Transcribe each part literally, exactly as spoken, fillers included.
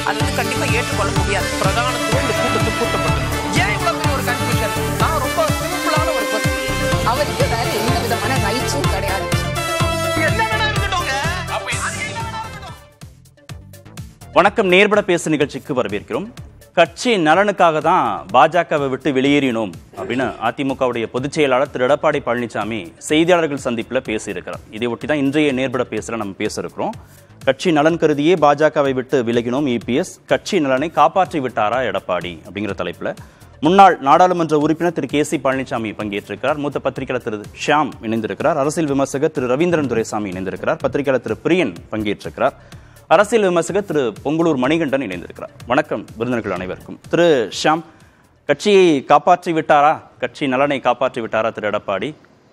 அது வந்து கண்டிப்பா ஏற்றுக்கொள்ள முடியாது. பிரதானத்துவம் இந்த கூட்டத்துக்கு கூட்டப்பட்டது. ஏன் இவ்வளவு பெரிய ஒரு கன்ஃபியூஷன்? நான் ரொம்ப சிம்பிளான ஒரு கொஸ்டின். அவருக்கு வேற எந்த விதமான ரைட்ஸும் கிடையாது. வணக்கம், நேர்பட பேசு நிகழ்ச்சிக்கு வரவேற்கிறோம். கட்சி நலனுக்காக தான் பாஜகவை விட்டு வெளியேறினோம் அப்படின்னு அதிமுகவுடைய பொதுச் செயலாளர் திரு எடப்பாடி பழனிசாமி செய்தியாளர்கள் சந்திப்பில் பேசியிருக்கிறார். இதை ஒட்டி தான் இன்றைய நேர்பட பேசுல நம்ம பேச இருக்கிறோம். கட்சி நலன் கருதியே பாஜகவை விட்டு விலகினோம் இபிஎஸ், கட்சி நலனை காப்பாற்றி விட்டாரா எடப்பாடி அப்படிங்கிற தலைப்பில் முன்னாள் நாடாளுமன்ற உறுப்பினர் திரு கே சி பழனிசாமி பங்கேற்றிருக்கிறார். மூத்த பத்திரிகையாளர் திரு ஷியாம் இணைந்திருக்கிறார். அரசியல் விமர்சகர் திரு ரவீந்திரன் துரைசாமி இணைந்திருக்கிறார். பத்திரிகையாளர் திரு பிரியன் பங்கேற்றிருக்கிறார். அரசியல் விமர்சகர் திரு பொங்கலூர் மணிகண்டன் இணைந்திருக்கிறார். வணக்கம் விருந்தினர்கள் அனைவருக்கும். திரு ஷியாம், கட்சியை காப்பாற்றி விட்டாரா, கட்சி நலனை காப்பாற்றி விட்டாரா திரு எடப்பாடி?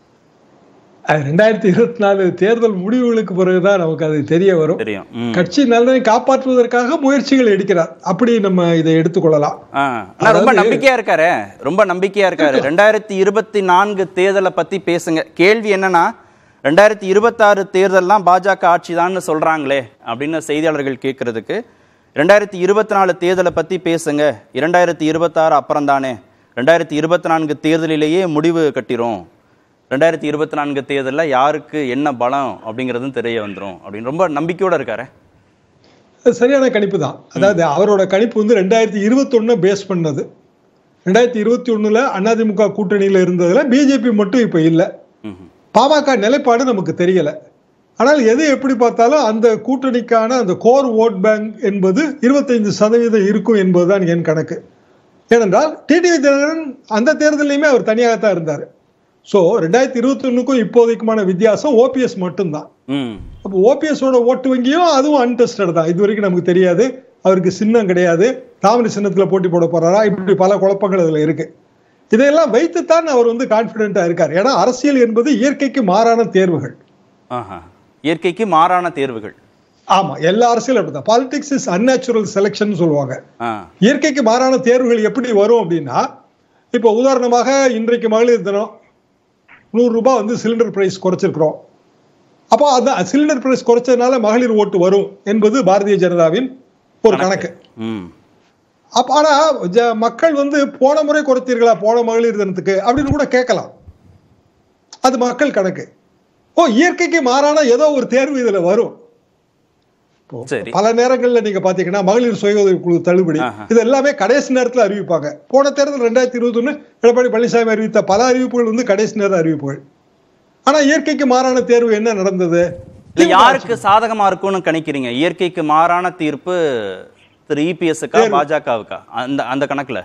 ரெண்டாயிரத்தி இருபத்தி நாலு தேர்தல் முடிவுகளுக்கு பிறகுதான் நமக்கு அது தெரிய வரும். தெரியும். கட்சி நலனை காப்பாற்றுவதற்காக முயற்சிகள் எடுக்கிறார், அப்படி நம்ம இதை எடுத்துக்கொள்ளலாம். ரொம்ப நம்பிக்கையா இருக்காரு, ரொம்ப நம்பிக்கையா இருக்காரு. ரெண்டாயிரத்தி இருபத்தி நான்கு தேர்தலை பத்தி பேசுங்க. கேள்வி என்னன்னா, ரெண்டாயிரத்தி இருபத்தி ஆறு தேர்தல்லாம் பாஜக ஆட்சி தான் சொல்றாங்களே அப்படின்னு செய்தியாளர்கள் கேட்கறதுக்கு, ரெண்டாயிரத்தி இருபத்தி நாலு தேர்தலை பத்தி பேசுங்க, இரண்டாயிரத்தி இருபத்தி ஆறு அப்புறம் தானே, ரெண்டாயிரத்தி இருபத்தி நான்கு தேர்தலிலேயே முடிவு கட்டிரும், ரெண்டாயிரத்தி இருபத்தி நான்கு தேர்தலில் யாருக்கு என்ன பலம் அப்படிங்கிறதும் தெரிய வந்துடும் அப்படின்னு ரொம்ப நம்பிக்கையோட இருக்காரு. சரியான கணிப்பு தான். அதாவது அவரோட கணிப்பு வந்து ரெண்டாயிரத்தி இருபத்தி ஒன்னு பேஸ் பண்ணது. ரெண்டாயிரத்தி இருபத்தி ஒண்ணுல அதிமுக கூட்டணியில இருந்ததுல பிஜேபி மட்டும் இப்ப இல்ல. பாமக நிலைப்பாடு நமக்கு தெரியல. ஆனால் எது எப்படி பார்த்தாலும் அந்த கூட்டணிக்கான அந்த கோர் ஓட் பேங்க் என்பது இருபத்தைந்து சதவீதம் இருக்கும் என்பதுதான் என் கணக்கு. ஏனென்றால் டிடிவி தினகரன் அந்த தேர்தலையுமே அவர் தனியாகத்தான் இருந்தார். ஸோ ரெண்டாயிரத்தி இருபத்தி ஒண்ணுக்கும் இப்போதைக்குமான வித்தியாசம் ஓபிஎஸ் மட்டும்தான். அப்போ ஓபிஎஸோட ஓட்டு வங்கியும் அதுவும் அன்டெஸ்டட் தான். இது வரைக்கும் நமக்கு தெரியாது. அவருக்கு சின்னம் கிடையாது, தாமரை சின்னத்துல போட்டி போட போறாரா, இப்படி பல குழப்பங்கள் அதுல இருக்கு. இதையெல்லாம் வைத்துத்தான் அவர் வந்து கான்பிடென்டா இருக்கார். ஏன்னா அரசியல் என்பது இயற்கைக்கு மாறான தேர்வுகள். இயற்கைக்கு மாறான தேர்வுகள். ஆமா, எல்லா அரசியலும் அப்படிதான். பாலிடிக்ஸ் இஸ் அன்நேச்சுரல் செலக்ஷன் சொல்லுவாங்க. இயற்கைக்கு மாறான தேர்வுகள் எப்படி வரும் அப்படின்னா, இப்போ உதாரணமாக இன்றைக்கு மகளிர் தினம், நூறு ரூபாய் வந்து சிலிண்டர் பிரைஸ் குறைச்சிருக்கிறோம். அப்போ அந்த சிலிண்டர் பிரைஸ் குறைச்சதுனால மகளிர் ஓட்டு வரும் என்பது பாரதிய ஜனதாவின் ஒரு கணக்கு. அப்ப ஆனா மக்கள் வந்து போன முறை குறைத்தீர்களா போன மகளிர் தினத்துக்கு அப்படின்னு கூட கேட்கலாம். அது மக்கள் கணக்கு. ஓ, இயற்கைக்கு மாறான ஏதோ ஒரு தேர்வு இதுல வரும். பல நேரங்கள்ல நீங்க பாத்தீங்கன்னா மகளிர் சுய உதவி குழு தள்ளுபடி, இது எல்லாமே கடைசி நேரத்துல அறிவிப்பாங்க. போன தேர்தல் ரெண்டாயிரத்தி இருபத்தி ஒண்ணு எடப்பாடி பழனிசாமி அறிவித்த பல அறிவிப்புகள் வந்து கடைசி நேர அறிவிப்புகள். ஆனா இயற்கைக்கு மாறான தேர்வு என்ன நடந்தது? யாருக்கு சாதகமா இருக்கும்னு கணிக்கிறீங்க? இயற்கைக்கு மாறான தீர்ப்பு திரு இபிஎஸ்க்கா பாஜகவுக்கா? அந்த அந்த கணக்குல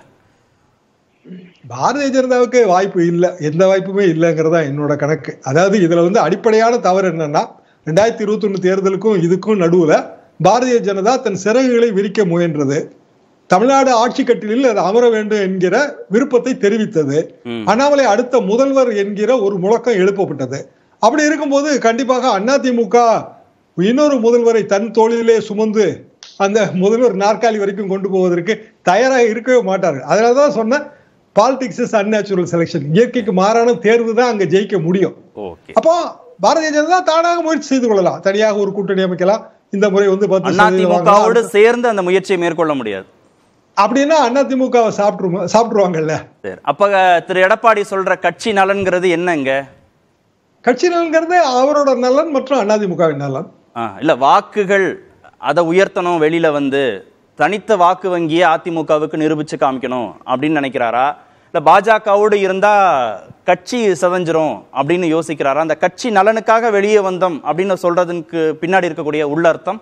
பாரதிய ஜனதாவுக்கு வாய்ப்பு இல்லை, எந்த வாய்ப்புமே இல்லைங்கிறதா என்னோட கணக்கு. அதாவது இதுல வந்து அடிப்படையான தவறு என்னன்னா, ரெண்டாயிரத்தி இருபத்தி ஒண்ணு தேர்தலுக்கும் இதுக்கும் நடுவுல பாரதிய ஜனதா தன் சிறகுகளை விரிக்க முயன்றது. தமிழ்நாடு ஆட்சி கட்டிலில் அது அமர வேண்டும் என்கிற விருப்பத்தை தெரிவித்தது. அண்ணாமலை அடுத்த முதல்வர் என்கிற ஒரு முழக்கம் எழுப்பப்பட்டது. அப்படி இருக்கும்போது கண்டிப்பாக அதிமுக இன்னொரு முதல்வரை தன் தோளிலே சுமந்து அந்த முதல்வர் நாற்காலி வரைக்கும் கொண்டு போவதற்கு தயாராக இருக்கவே மாட்டார்கள். அதனாலதான் சொன்ன பாலிடிக்ஸ் இஸ் அன்நேச்சுரல் செலக்ஷன். இயற்கைக்கு மாறான தேர்வு தான் அங்க ஜெயிக்க முடியும். அப்போ பாரதிய ஜனதா தானாக முயற்சி செய்து கொள்ளலாம், தனியாக ஒரு கூட்டணி அமைக்கலாம். இந்த முறை வந்து அதிமுகவோடு சேர்ந்து அந்த முயற்சியை மேற்கொள்ள முடியாது அப்படின்னா அதிமுகவை சாப்பிட்டு சாப்பிட்டுருவாங்கல்ல. அப்ப திரு எடப்பாடி சொல்ற கட்சி நலன்கிறது என்னங்க? கட்சி நலன்கிறது அவரோட நலன் மற்றும் அதிமுகவின் நலன் இல்ல. வாக்குகள் அதை உயர்த்தணும், வெளியில வந்து தனித்த வாக்கு வங்கியை அதிமுகவுக்கு நிரூபிச்சு காமிக்கணும் அப்படின்னு நினைக்கிறாரா, இல்ல பாஜகவோடு இருந்தா கட்சி செதஞ்சிரும் அப்படின்னு யோசிக்கிறாரா? அந்த கட்சி நலனுக்காக வெளியே வந்தோம் அப்படின்னு சொல்றதுக்கு பின்னாடி இருக்கக்கூடிய உள்ளர்த்தம்?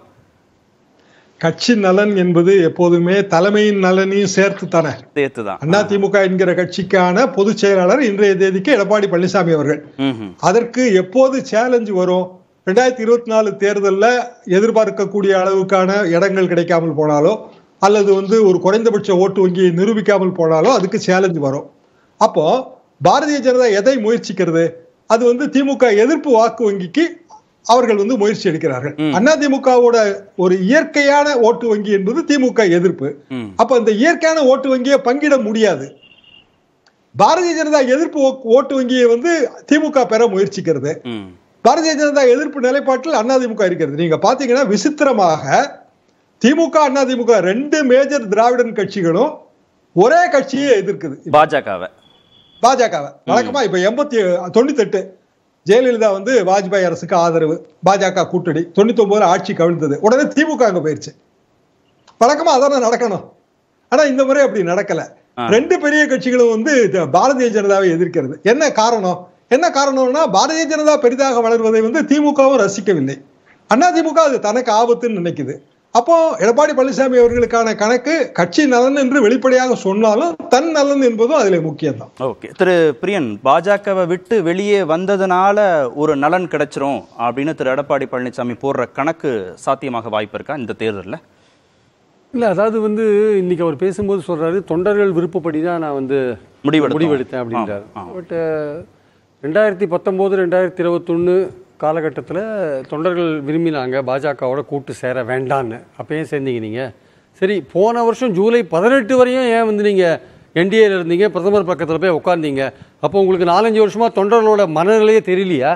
கட்சி நலன் என்பது எப்போதுமே தலைமையின் நலனையும் சேர்த்து தானே சேர்த்துதான். அதிமுக என்கிற கட்சிக்கான பொதுச் செயலாளர் இன்றைய தேதிக்கு எடப்பாடி பழனிசாமி அவர்கள். அதற்கு எப்போது சேலஞ்சு வரும்? ரெண்டாயிரத்தி இருபத்தி நாலு தேர்தலில் எதிர்பார்க்கக்கூடிய அளவுக்கான இடங்கள் கிடைக்காமல் போனாலோ, அல்லது வந்து ஒரு குறைந்தபட்ச ஓட்டு வங்கியை நிரூபிக்காமல் போனாலோ அதுக்கு சேலஞ்சு வரும். அப்போ பாரதிய ஜனதா எதை முயற்சிக்கிறது? அது வந்து திமுக எதிர்ப்பு வாக்கு வங்கிக்கு அவர்கள் வந்து முயற்சி எடுக்கிறார்கள். அதிமுகவோட ஒரு இயற்கையான ஓட்டு வங்கி என்பது திமுக எதிர்ப்பு. அப்ப அந்த இயற்கையான ஓட்டு வங்கியை பங்கிட முடியாது. பாரதிய ஜனதா எதிர்ப்பு ஓட்டு வங்கியை வந்து திமுக பெற முயற்சிக்கிறது. பாரதிய ஜனதா எதிர்ப்பு நிலைப்பாட்டில் அதிமுக இருக்கிறது. நீங்க பாத்தீங்கன்னா விசித்திரமாக திமுக அண்ணா திமுக ரெண்டு மேஜர் திராவிடன் கட்சிகளும் ஒரே கட்சியை எதிர்க்குது, பாஜகவை பாஜகவை. வழக்கமா இப்ப எண்பத்தி தொண்ணூத்தி எட்டு ஜெயலலிதா வந்து வாஜ்பாய் அரசுக்கு ஆதரவு, பாஜக கூட்டணி, தொண்ணூத்தி ஒன்பதுல ஆட்சி கவிழ்ந்தது, உடனே திமுக அங்க போயிருச்சு. வழக்கமா அதான நடக்கணும். ஆனா இந்த முறை அப்படி நடக்கல. ரெண்டு பெரிய கட்சிகளும் வந்து பாரதிய ஜனதாவை எதிர்க்கிறது. என்ன காரணம்? என்ன காரணம்னா பாரதிய ஜனதா பெரிதாக வளர்வதை வந்து திமுகவும் ரசிக்கவில்லை, அண்ணா திமுக அது தனக்கு ஆபத்துன்னு நினைக்குது. அப்போ எடப்பாடி பழனிசாமி அவர்களுக்கான கணக்கு கட்சி நலன் என்று வெளிப்படையாக சொன்னாலும் தன் நலன் என்பதும் அதுல முக்கியம் தான். ஓகே திரு பிரியன், பாஜகவை விட்டு வெளியே வந்ததுனால ஒரு நலன் கிடைச்சிரும் அப்படின்னு திரு எடப்பாடி பழனிசாமி போடுற கணக்கு சாத்தியமாக வாய்ப்பு இருக்கா இந்த தேர்தலில்? இல்லை, அதாவது வந்து இன்னைக்கு அவர் பேசும்போது சொல்றாரு தொண்டர்கள் விருப்பப்படி தான் நான் வந்து முடிவெடுத்தேன் அப்படின்றாரு. பட் ரெண்டாயிரத்தி பத்தொம்போது ரெண்டாயிரத்தி இருபத்தொன்று காலகட்டத்தில் தொண்டர்கள் விரும்பினாங்க பாஜகவோட கூட்டு சேர வேண்டான்னு. அப்போ ஏன் சேர்ந்தீங்க நீங்கள்? சரி, போன வருஷம் ஜூலை பதினெட்டு வரையும் ஏன் வந்து நீங்கள் என்டிஏல இருந்தீங்க, பிரதமர் பக்கத்தில் போய் உட்காந்தீங்க? அப்போ உங்களுக்கு நாலஞ்சு வருஷமாக தொண்டர்களோட மனநிலையே தெரியலையா?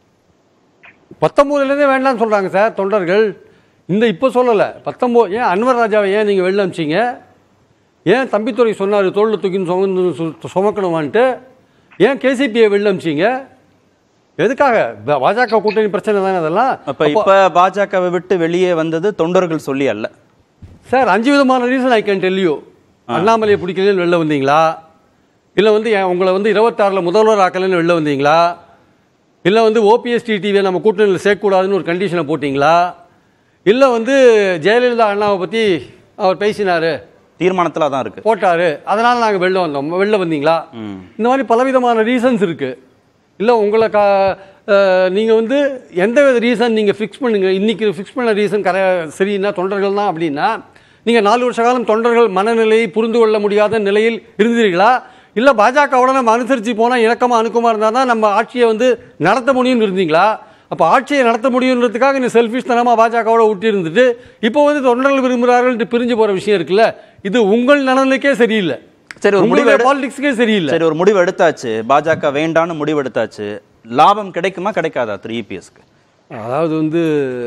பத்தொம்போதுலேருந்தே வேண்டான்னு சொல்கிறாங்க சார் தொண்டர்கள். இந்த இப்போ சொல்லலை, பத்தொம்போது. ஏன் அன்வர் ராஜாவை ஏன் நீங்கள் வெளில அனுப்பிச்சிங்க? ஏன் தம்பித்துறை சொன்னார் தோளில் தூக்கின்னு சுமந்து சுமக்கணுமான்ட்டு? ஏன் கேசிபியை வெளில அனுப்பிச்சிங்க? எதுக்காக? பாஜக கூட்டணி பிரச்சனை தானே அதெல்லாம். அப்ப இப்ப பாஜகவை விட்டு வெளியே வந்தது தொண்டர்கள் சொல்லி அல்ல சார். அஞ்சு விதமான reason I can tell you. அண்ணாமலையை பிடிக்கலன்னு வெளில வந்தீங்களா? இல்லை வந்து உங்களை வந்து இருபத்தாறில் முதல்வர் ஆக்கலன்னு வெளில வந்தீங்களா? இல்லை வந்து ஓபிஎஸ் டிடிவியை நம்ம கூட்டணியில் சேர்க்கக்கூடாதுன்னு ஒரு கண்டிஷனை போட்டிங்களா? இல்லை வந்து ஜெயலலிதா அண்ணாவை பற்றி அவர் பேசினார், தீர்மானத்தில் தான் இருக்கு போட்டார், அதனால் நாங்கள் வெளில வந்தோம், வெளில வந்தீங்களா? இந்த மாதிரி பலவிதமான ரீசன்ஸ் இருக்குது. இல்லை உங்களை கா நீங்கள் வந்து எந்த வித ரீசன் நீங்கள் ஃபிக்ஸ் பண்ணுங்க. இன்றைக்கி ஃபிக்ஸ் பண்ண ரீசன் கர சரின்னா தொண்டர்கள் தான் அப்படின்னா நீங்கள் நாலு வருஷ காலம் தொண்டர்கள் மனநிலையை புரிந்து கொள்ள முடியாத நிலையில் இருந்தீர்களா? இல்லை பாஜகவோட நம்ம அனுசரித்து போனால் இணக்கமாக அணுக்கமாக இருந்தால் தான் நம்ம ஆட்சியை வந்து நடத்த முடியும்னு இருந்தீங்களா? அப்போ ஆட்சியை நடத்த முடியுன்றதுக்காக நீ செல்ஃபிஷ் தனமாக பாஜகவோட ஊட்டி இருந்துட்டு இப்போ வந்து தொண்டர்கள் விரும்புகிறார்கள் பிரிஞ்சு போகிற விஷயம் இருக்குல்ல, இது உங்கள் நலனுக்கே சரியில்லை. சரி, ஒரு முடிவு பாலிடிக்ஸ்க்கே சரியில்லை. சரி, ஒரு முடிவு எடுத்தாச்சு, பாஜக வேண்டான்னு முடிவு எடுத்தாச்சு, லாபம் கிடைக்குமா கிடைக்காதா திரு இபிஎஸ்க்கு? அதாவது வந்து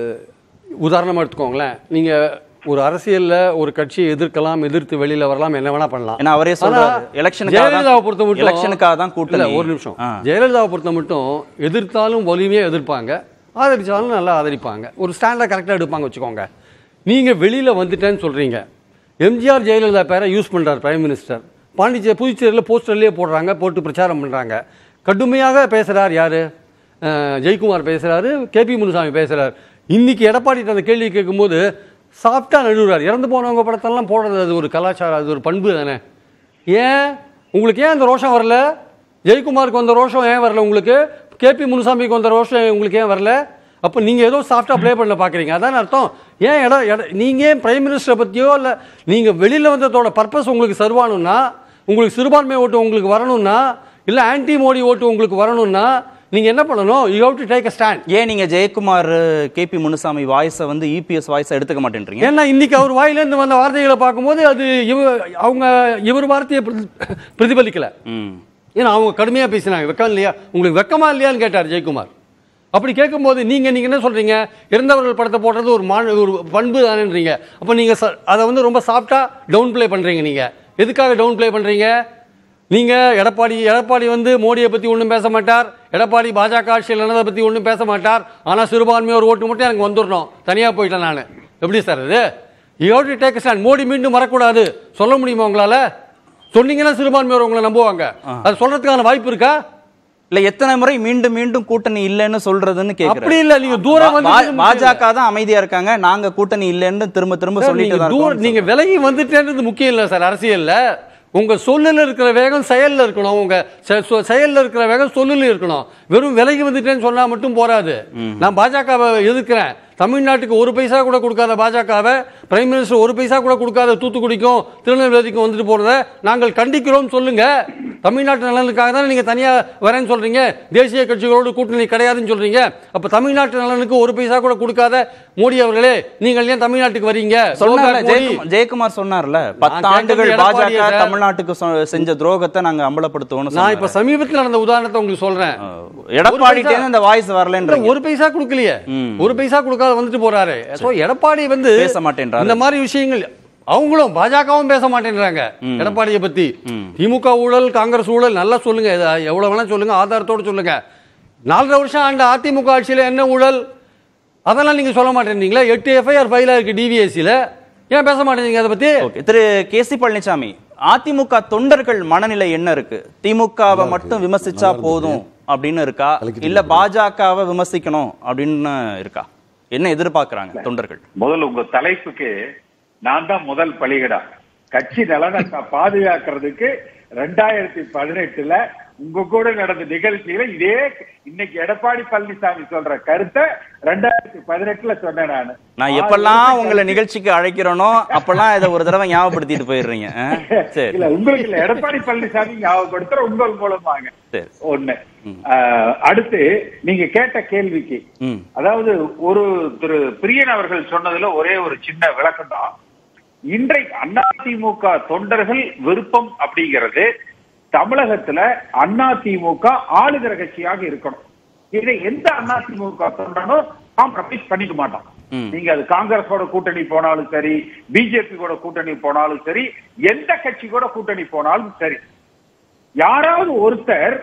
உதாரணமாக எடுத்துக்கோங்களேன், நீங்கள் ஒரு அரசியல்ல ஒரு கட்சியை எதிர்க்கலாம், எதிர்த்து வெளியில வரலாம், என்ன வேணா பண்ணலாம். ஏன்னா அவரே சொல்றாரு எலெக்ஷனுக்காக ஜெயலலிதாவை பொறுத்த மட்டும் எலெக்ஷனுக்காக தான் கூட்டணி. ஒரு நிமிஷம், ஜெயலலிதாவை பொறுத்த மட்டும் எதிர்த்தாலும் வலிமையாக எதிர்ப்பாங்க, ஆதரிச்சாலும் நல்லா ஆதரிப்பாங்க, ஒரு ஸ்டாண்டை கரெக்டாக எடுப்பாங்க வச்சுக்கோங்க. நீங்கள் வெளியில் வந்துட்டேன்னு சொல்கிறீங்க. எம்ஜிஆர் ஜெயலலிதா பேரை யூஸ் பண்ணுறார் பிரைம் மினிஸ்டர். பாண்டிச்சேரி புதுச்சேரியில் போஸ்டர்லேயே போடுறாங்க, போட்டு பிரச்சாரம் பண்ணுறாங்க. கடுமையாக பேசுகிறார் யார்? ஜெயக்குமார் பேசுகிறாரு, கேபி முனுசாமி பேசுகிறார். இன்னைக்கு எடப்பாடி அந்த கேள்வி கேட்கும்போது சாஃப்டாக நழுவுறார். இறந்து போனவங்க படத்தெல்லாம் போடுறது அது ஒரு கலாச்சாரம், அது ஒரு பண்பு தானே. ஏன் உங்களுக்கு ஏன் அந்த ரோஷம் வரல? ஜெயக்குமாருக்கு வந்த ரோஷம் ஏன் வரல உங்களுக்கு? கேபி முனுசாமிக்கு வந்த ரோஷம் உங்களுக்கு ஏன் வரல? அப்போ நீங்கள் ஏதோ சாஃப்டாக ப்ளே பண்ண பார்க்குறீங்க, அதான் அர்த்தம். ஏன் இடம் இட நீங்கள் ஏன் பிரைம் மினிஸ்டரை பற்றியோ இல்லை நீங்கள் வெளியில் வந்ததோட பர்பஸ் உங்களுக்கு சர்வானுன்னா, உங்களுக்கு சிறுபான்மை ஓட்டு உங்களுக்கு வரணும்னா, இல்லை ஆன்டி மோடி ஓட்டு உங்களுக்கு வரணும்னா நீங்க என்ன பண்ணணும்? You have to take a stand. ஏன் நீங்க ஜெயக்குமார் கேபி முனுசாமி வாய்ஸை வந்து இபிஎஸ் வாய்ஸை எடுத்துக்க மாட்டேன்றீங்க? ஏன்னா இன்னைக்கு அவர் வாயிலேருந்து வந்த வார்த்தைகளை பார்க்கும்போது அது அவங்க இவர் வார்த்தையை பிரதிபலிக்கல. ஏன்னா அவங்க கடுமையா பேசினாங்க. வெக்கம் இல்லையா உங்களுக்கு? வெக்கமா இல்லையான்னு கேட்டார் ஜெயக்குமார். அப்படி கேட்கும்போது நீங்க நீங்க என்ன சொல்றீங்க? இறந்தவர்கள் படத்தை போடுறது ஒரு மா ஒரு பண்பு தானேன்றீங்க. அப்போ நீங்க அதை வந்து ரொம்ப சாஃப்டா டவுன் பிளே பண்றீங்க. நீங்க எதுக்காக டவுன் பிளே பண்றீங்க? நீங்க எடப்பாடி எடப்பாடி வந்து மோடியை பத்தி ஒன்றும் பேச மாட்டார், எடப்பாடி பாஜக ஆட்சியில் நடந்ததை பத்தி ஒன்றும் பேச மாட்டார். ஆனால் சிறுபான்மையோர் ஓட்டு மட்டும் எனக்கு வந்துடணும், தனியா போயிட்டேன் நான். எப்படி சார் இது? You have to take a stand. Modi மீண்டும் வரக்கூடாது சொல்ல முடியுமா உங்களால? சொன்னீங்கன்னா சிறுபான்மையோர் உங்களை நம்புவாங்க. அது சொல்றதுக்கான வாய்ப்பு இருக்கா? இல்ல எத்தனை முறை மீண்டும் மீண்டும் கூட்டணி இல்லைன்னு சொல்றதுன்னு கேக்குறேன். அப்படி இல்ல, நீங்க தூரம் வந்து பாஜக தான் அமைதியா இருக்காங்க, நாங்க கூட்டணி இல்லைன்னு திரும்ப திரும்ப சொல்லிட்டு நீங்க விலகி வந்துட்டேன்றது முக்கியம் இல்ல சார். அரசியல்ல உங்க சொல்லுல இருக்கிற வேகம் செயல்ல இருக்கணும், உங்க செயல்ல இருக்கிற வேகம் சொல்லுல இருக்கணும். வெறும் விலகி வந்துட்டேன்னு சொன்னா மட்டும் போராது. நான் பாஜகவை எதிர்க்கிறேன், தமிழ்நாட்டுக்கு ஒரு பைசா கூட கொடுக்காத பாஜகவை, பிரைம் மினிஸ்டர் ஒரு பைசா கூட கொடுக்காத தூத்துக்குடிக்கும் திருநெல்வேலிக்கும் வந்துட்டு போறத நாங்கள் கண்டிக்கிறோம் சொல்லுங்க. தமிழ்நாட்டு நலனுக்காக தான் நீங்க தனியா வரேன்னு சொல்றீங்க, தேசிய கட்சிகளோடு கூட்டணி கிடையாதுன்னு சொல்றீங்க. அப்ப தமிழ்நாட்டு நலனுக்கு ஒரு பைசா கூட கொடுக்காத மோடி அவர்களே, நீங்கள் ஏன் தமிழ்நாட்டுக்கு வரீங்க? ஜெயக்குமார் சொன்னார்ல, பத்து ஆண்டுகள் பாஜக தமிழ்நாட்டுக்கு செஞ்ச துரோகத்தை நாங்க அம்பலப்படுத்துவோம். நான் இப்ப சமீபத்தில் நடந்த உதாரணத்தை உங்களுக்கு சொல்றேன். எடப்பாடி அந்த வாய்ஸ் வரல, ஒரு பைசா கொடுக்கலையே, ஒரு பைசா கொடுக்காத வந்துட்டு போறாரு. எடப்பாடி வந்து பேச மாட்டேன்றாரு. இந்த மாதிரி விஷயங்கள் அவங்களும் பாஜகவும் பேச மாட்டேன்றாங்க எடப்பாடியை பத்தி. திமுக ஊழல், காங்கிரஸ் ஊழல் நல்லா சொல்லுங்க, எவ்வளவு வேணா சொல்லுங்க, ஆதாரத்தோடு சொல்லுங்க. நாலரை வருஷம் ஆண்ட அதிமுக ஆட்சியில என்ன ஊழல் அதெல்லாம் நீங்க சொல்ல மாட்டேன்றீங்களா? எட்டு எஃப்ஐஆர் ஃபைலா இருக்கு டிவிஎஸ்சில, ஏன் பேச மாட்டேங்க அதை பத்தி? திரு கே சி பழனிசாமி, அதிமுக தொண்டர்கள் மனநிலை என்ன இருக்கு? திமுகவை மட்டும் விமர்சிச்சா போதும் அப்படின்னு இருக்கா, இல்ல பாஜகவை விமர்சிக்கணும் அப்படின்னு இருக்கா? என்ன எதிர்பார்க்கிறாங்க தொண்டர்கள்? முதல்ல உங்க தலைப்புக்கு நான் தான் முதல் பலிகடா. கட்சி நலனை பாதுகாக்கிறதுக்கு ரெண்டாயிரத்தி பதினெட்டுல உங்க கூட நடந்த நிகழ்ச்சியில இதே இன்னைக்கு எடப்பாடி பழனிசாமி சொல்ற கருத்தை ரெண்டாயிரத்தி பதினெட்டுல சொன்னேன். நானு நான் எப்பெல்லாம் உங்களை நிகழ்ச்சிக்கு அழைக்கிறேனோ அப்பெல்லாம் இதை ஒரு தடவை ஞாபகப்படுத்திட்டு போயிடுறீங்க. இல்ல உங்களுக்கு இல்ல, எடப்பாடி பழனிசாமி ஞாபகப்படுத்துற உங்கள் மூலமாங்க. ஒண்ணு. அடுத்து நீங்க கேட்ட கேள்விக்கு, அதாவது ஒரு திரு பிரியன் அவர்கள் சொன்னதுல ஒரே ஒரு சின்ன விளக்கம் தான். இன்றைக்கு அதிமுக தொண்டர்கள் விருப்பம் அப்படிங்கிறது தமிழகத்துல அதிமுக ஆளுகிற கட்சியாக இருக்கணும். இதை எந்த அதிமுக தொண்டனும் காம்ப்ரமைஸ் பண்ணிக்க மாட்டான். நீங்க அது காங்கிரஸோட கூட்டணி போனாலும் சரி, பிஜேபி கூட கூட்டணி போனாலும் சரி, எந்த கட்சி கூட கூட்டணி போனாலும் சரி, யாராவது ஒருத்தர்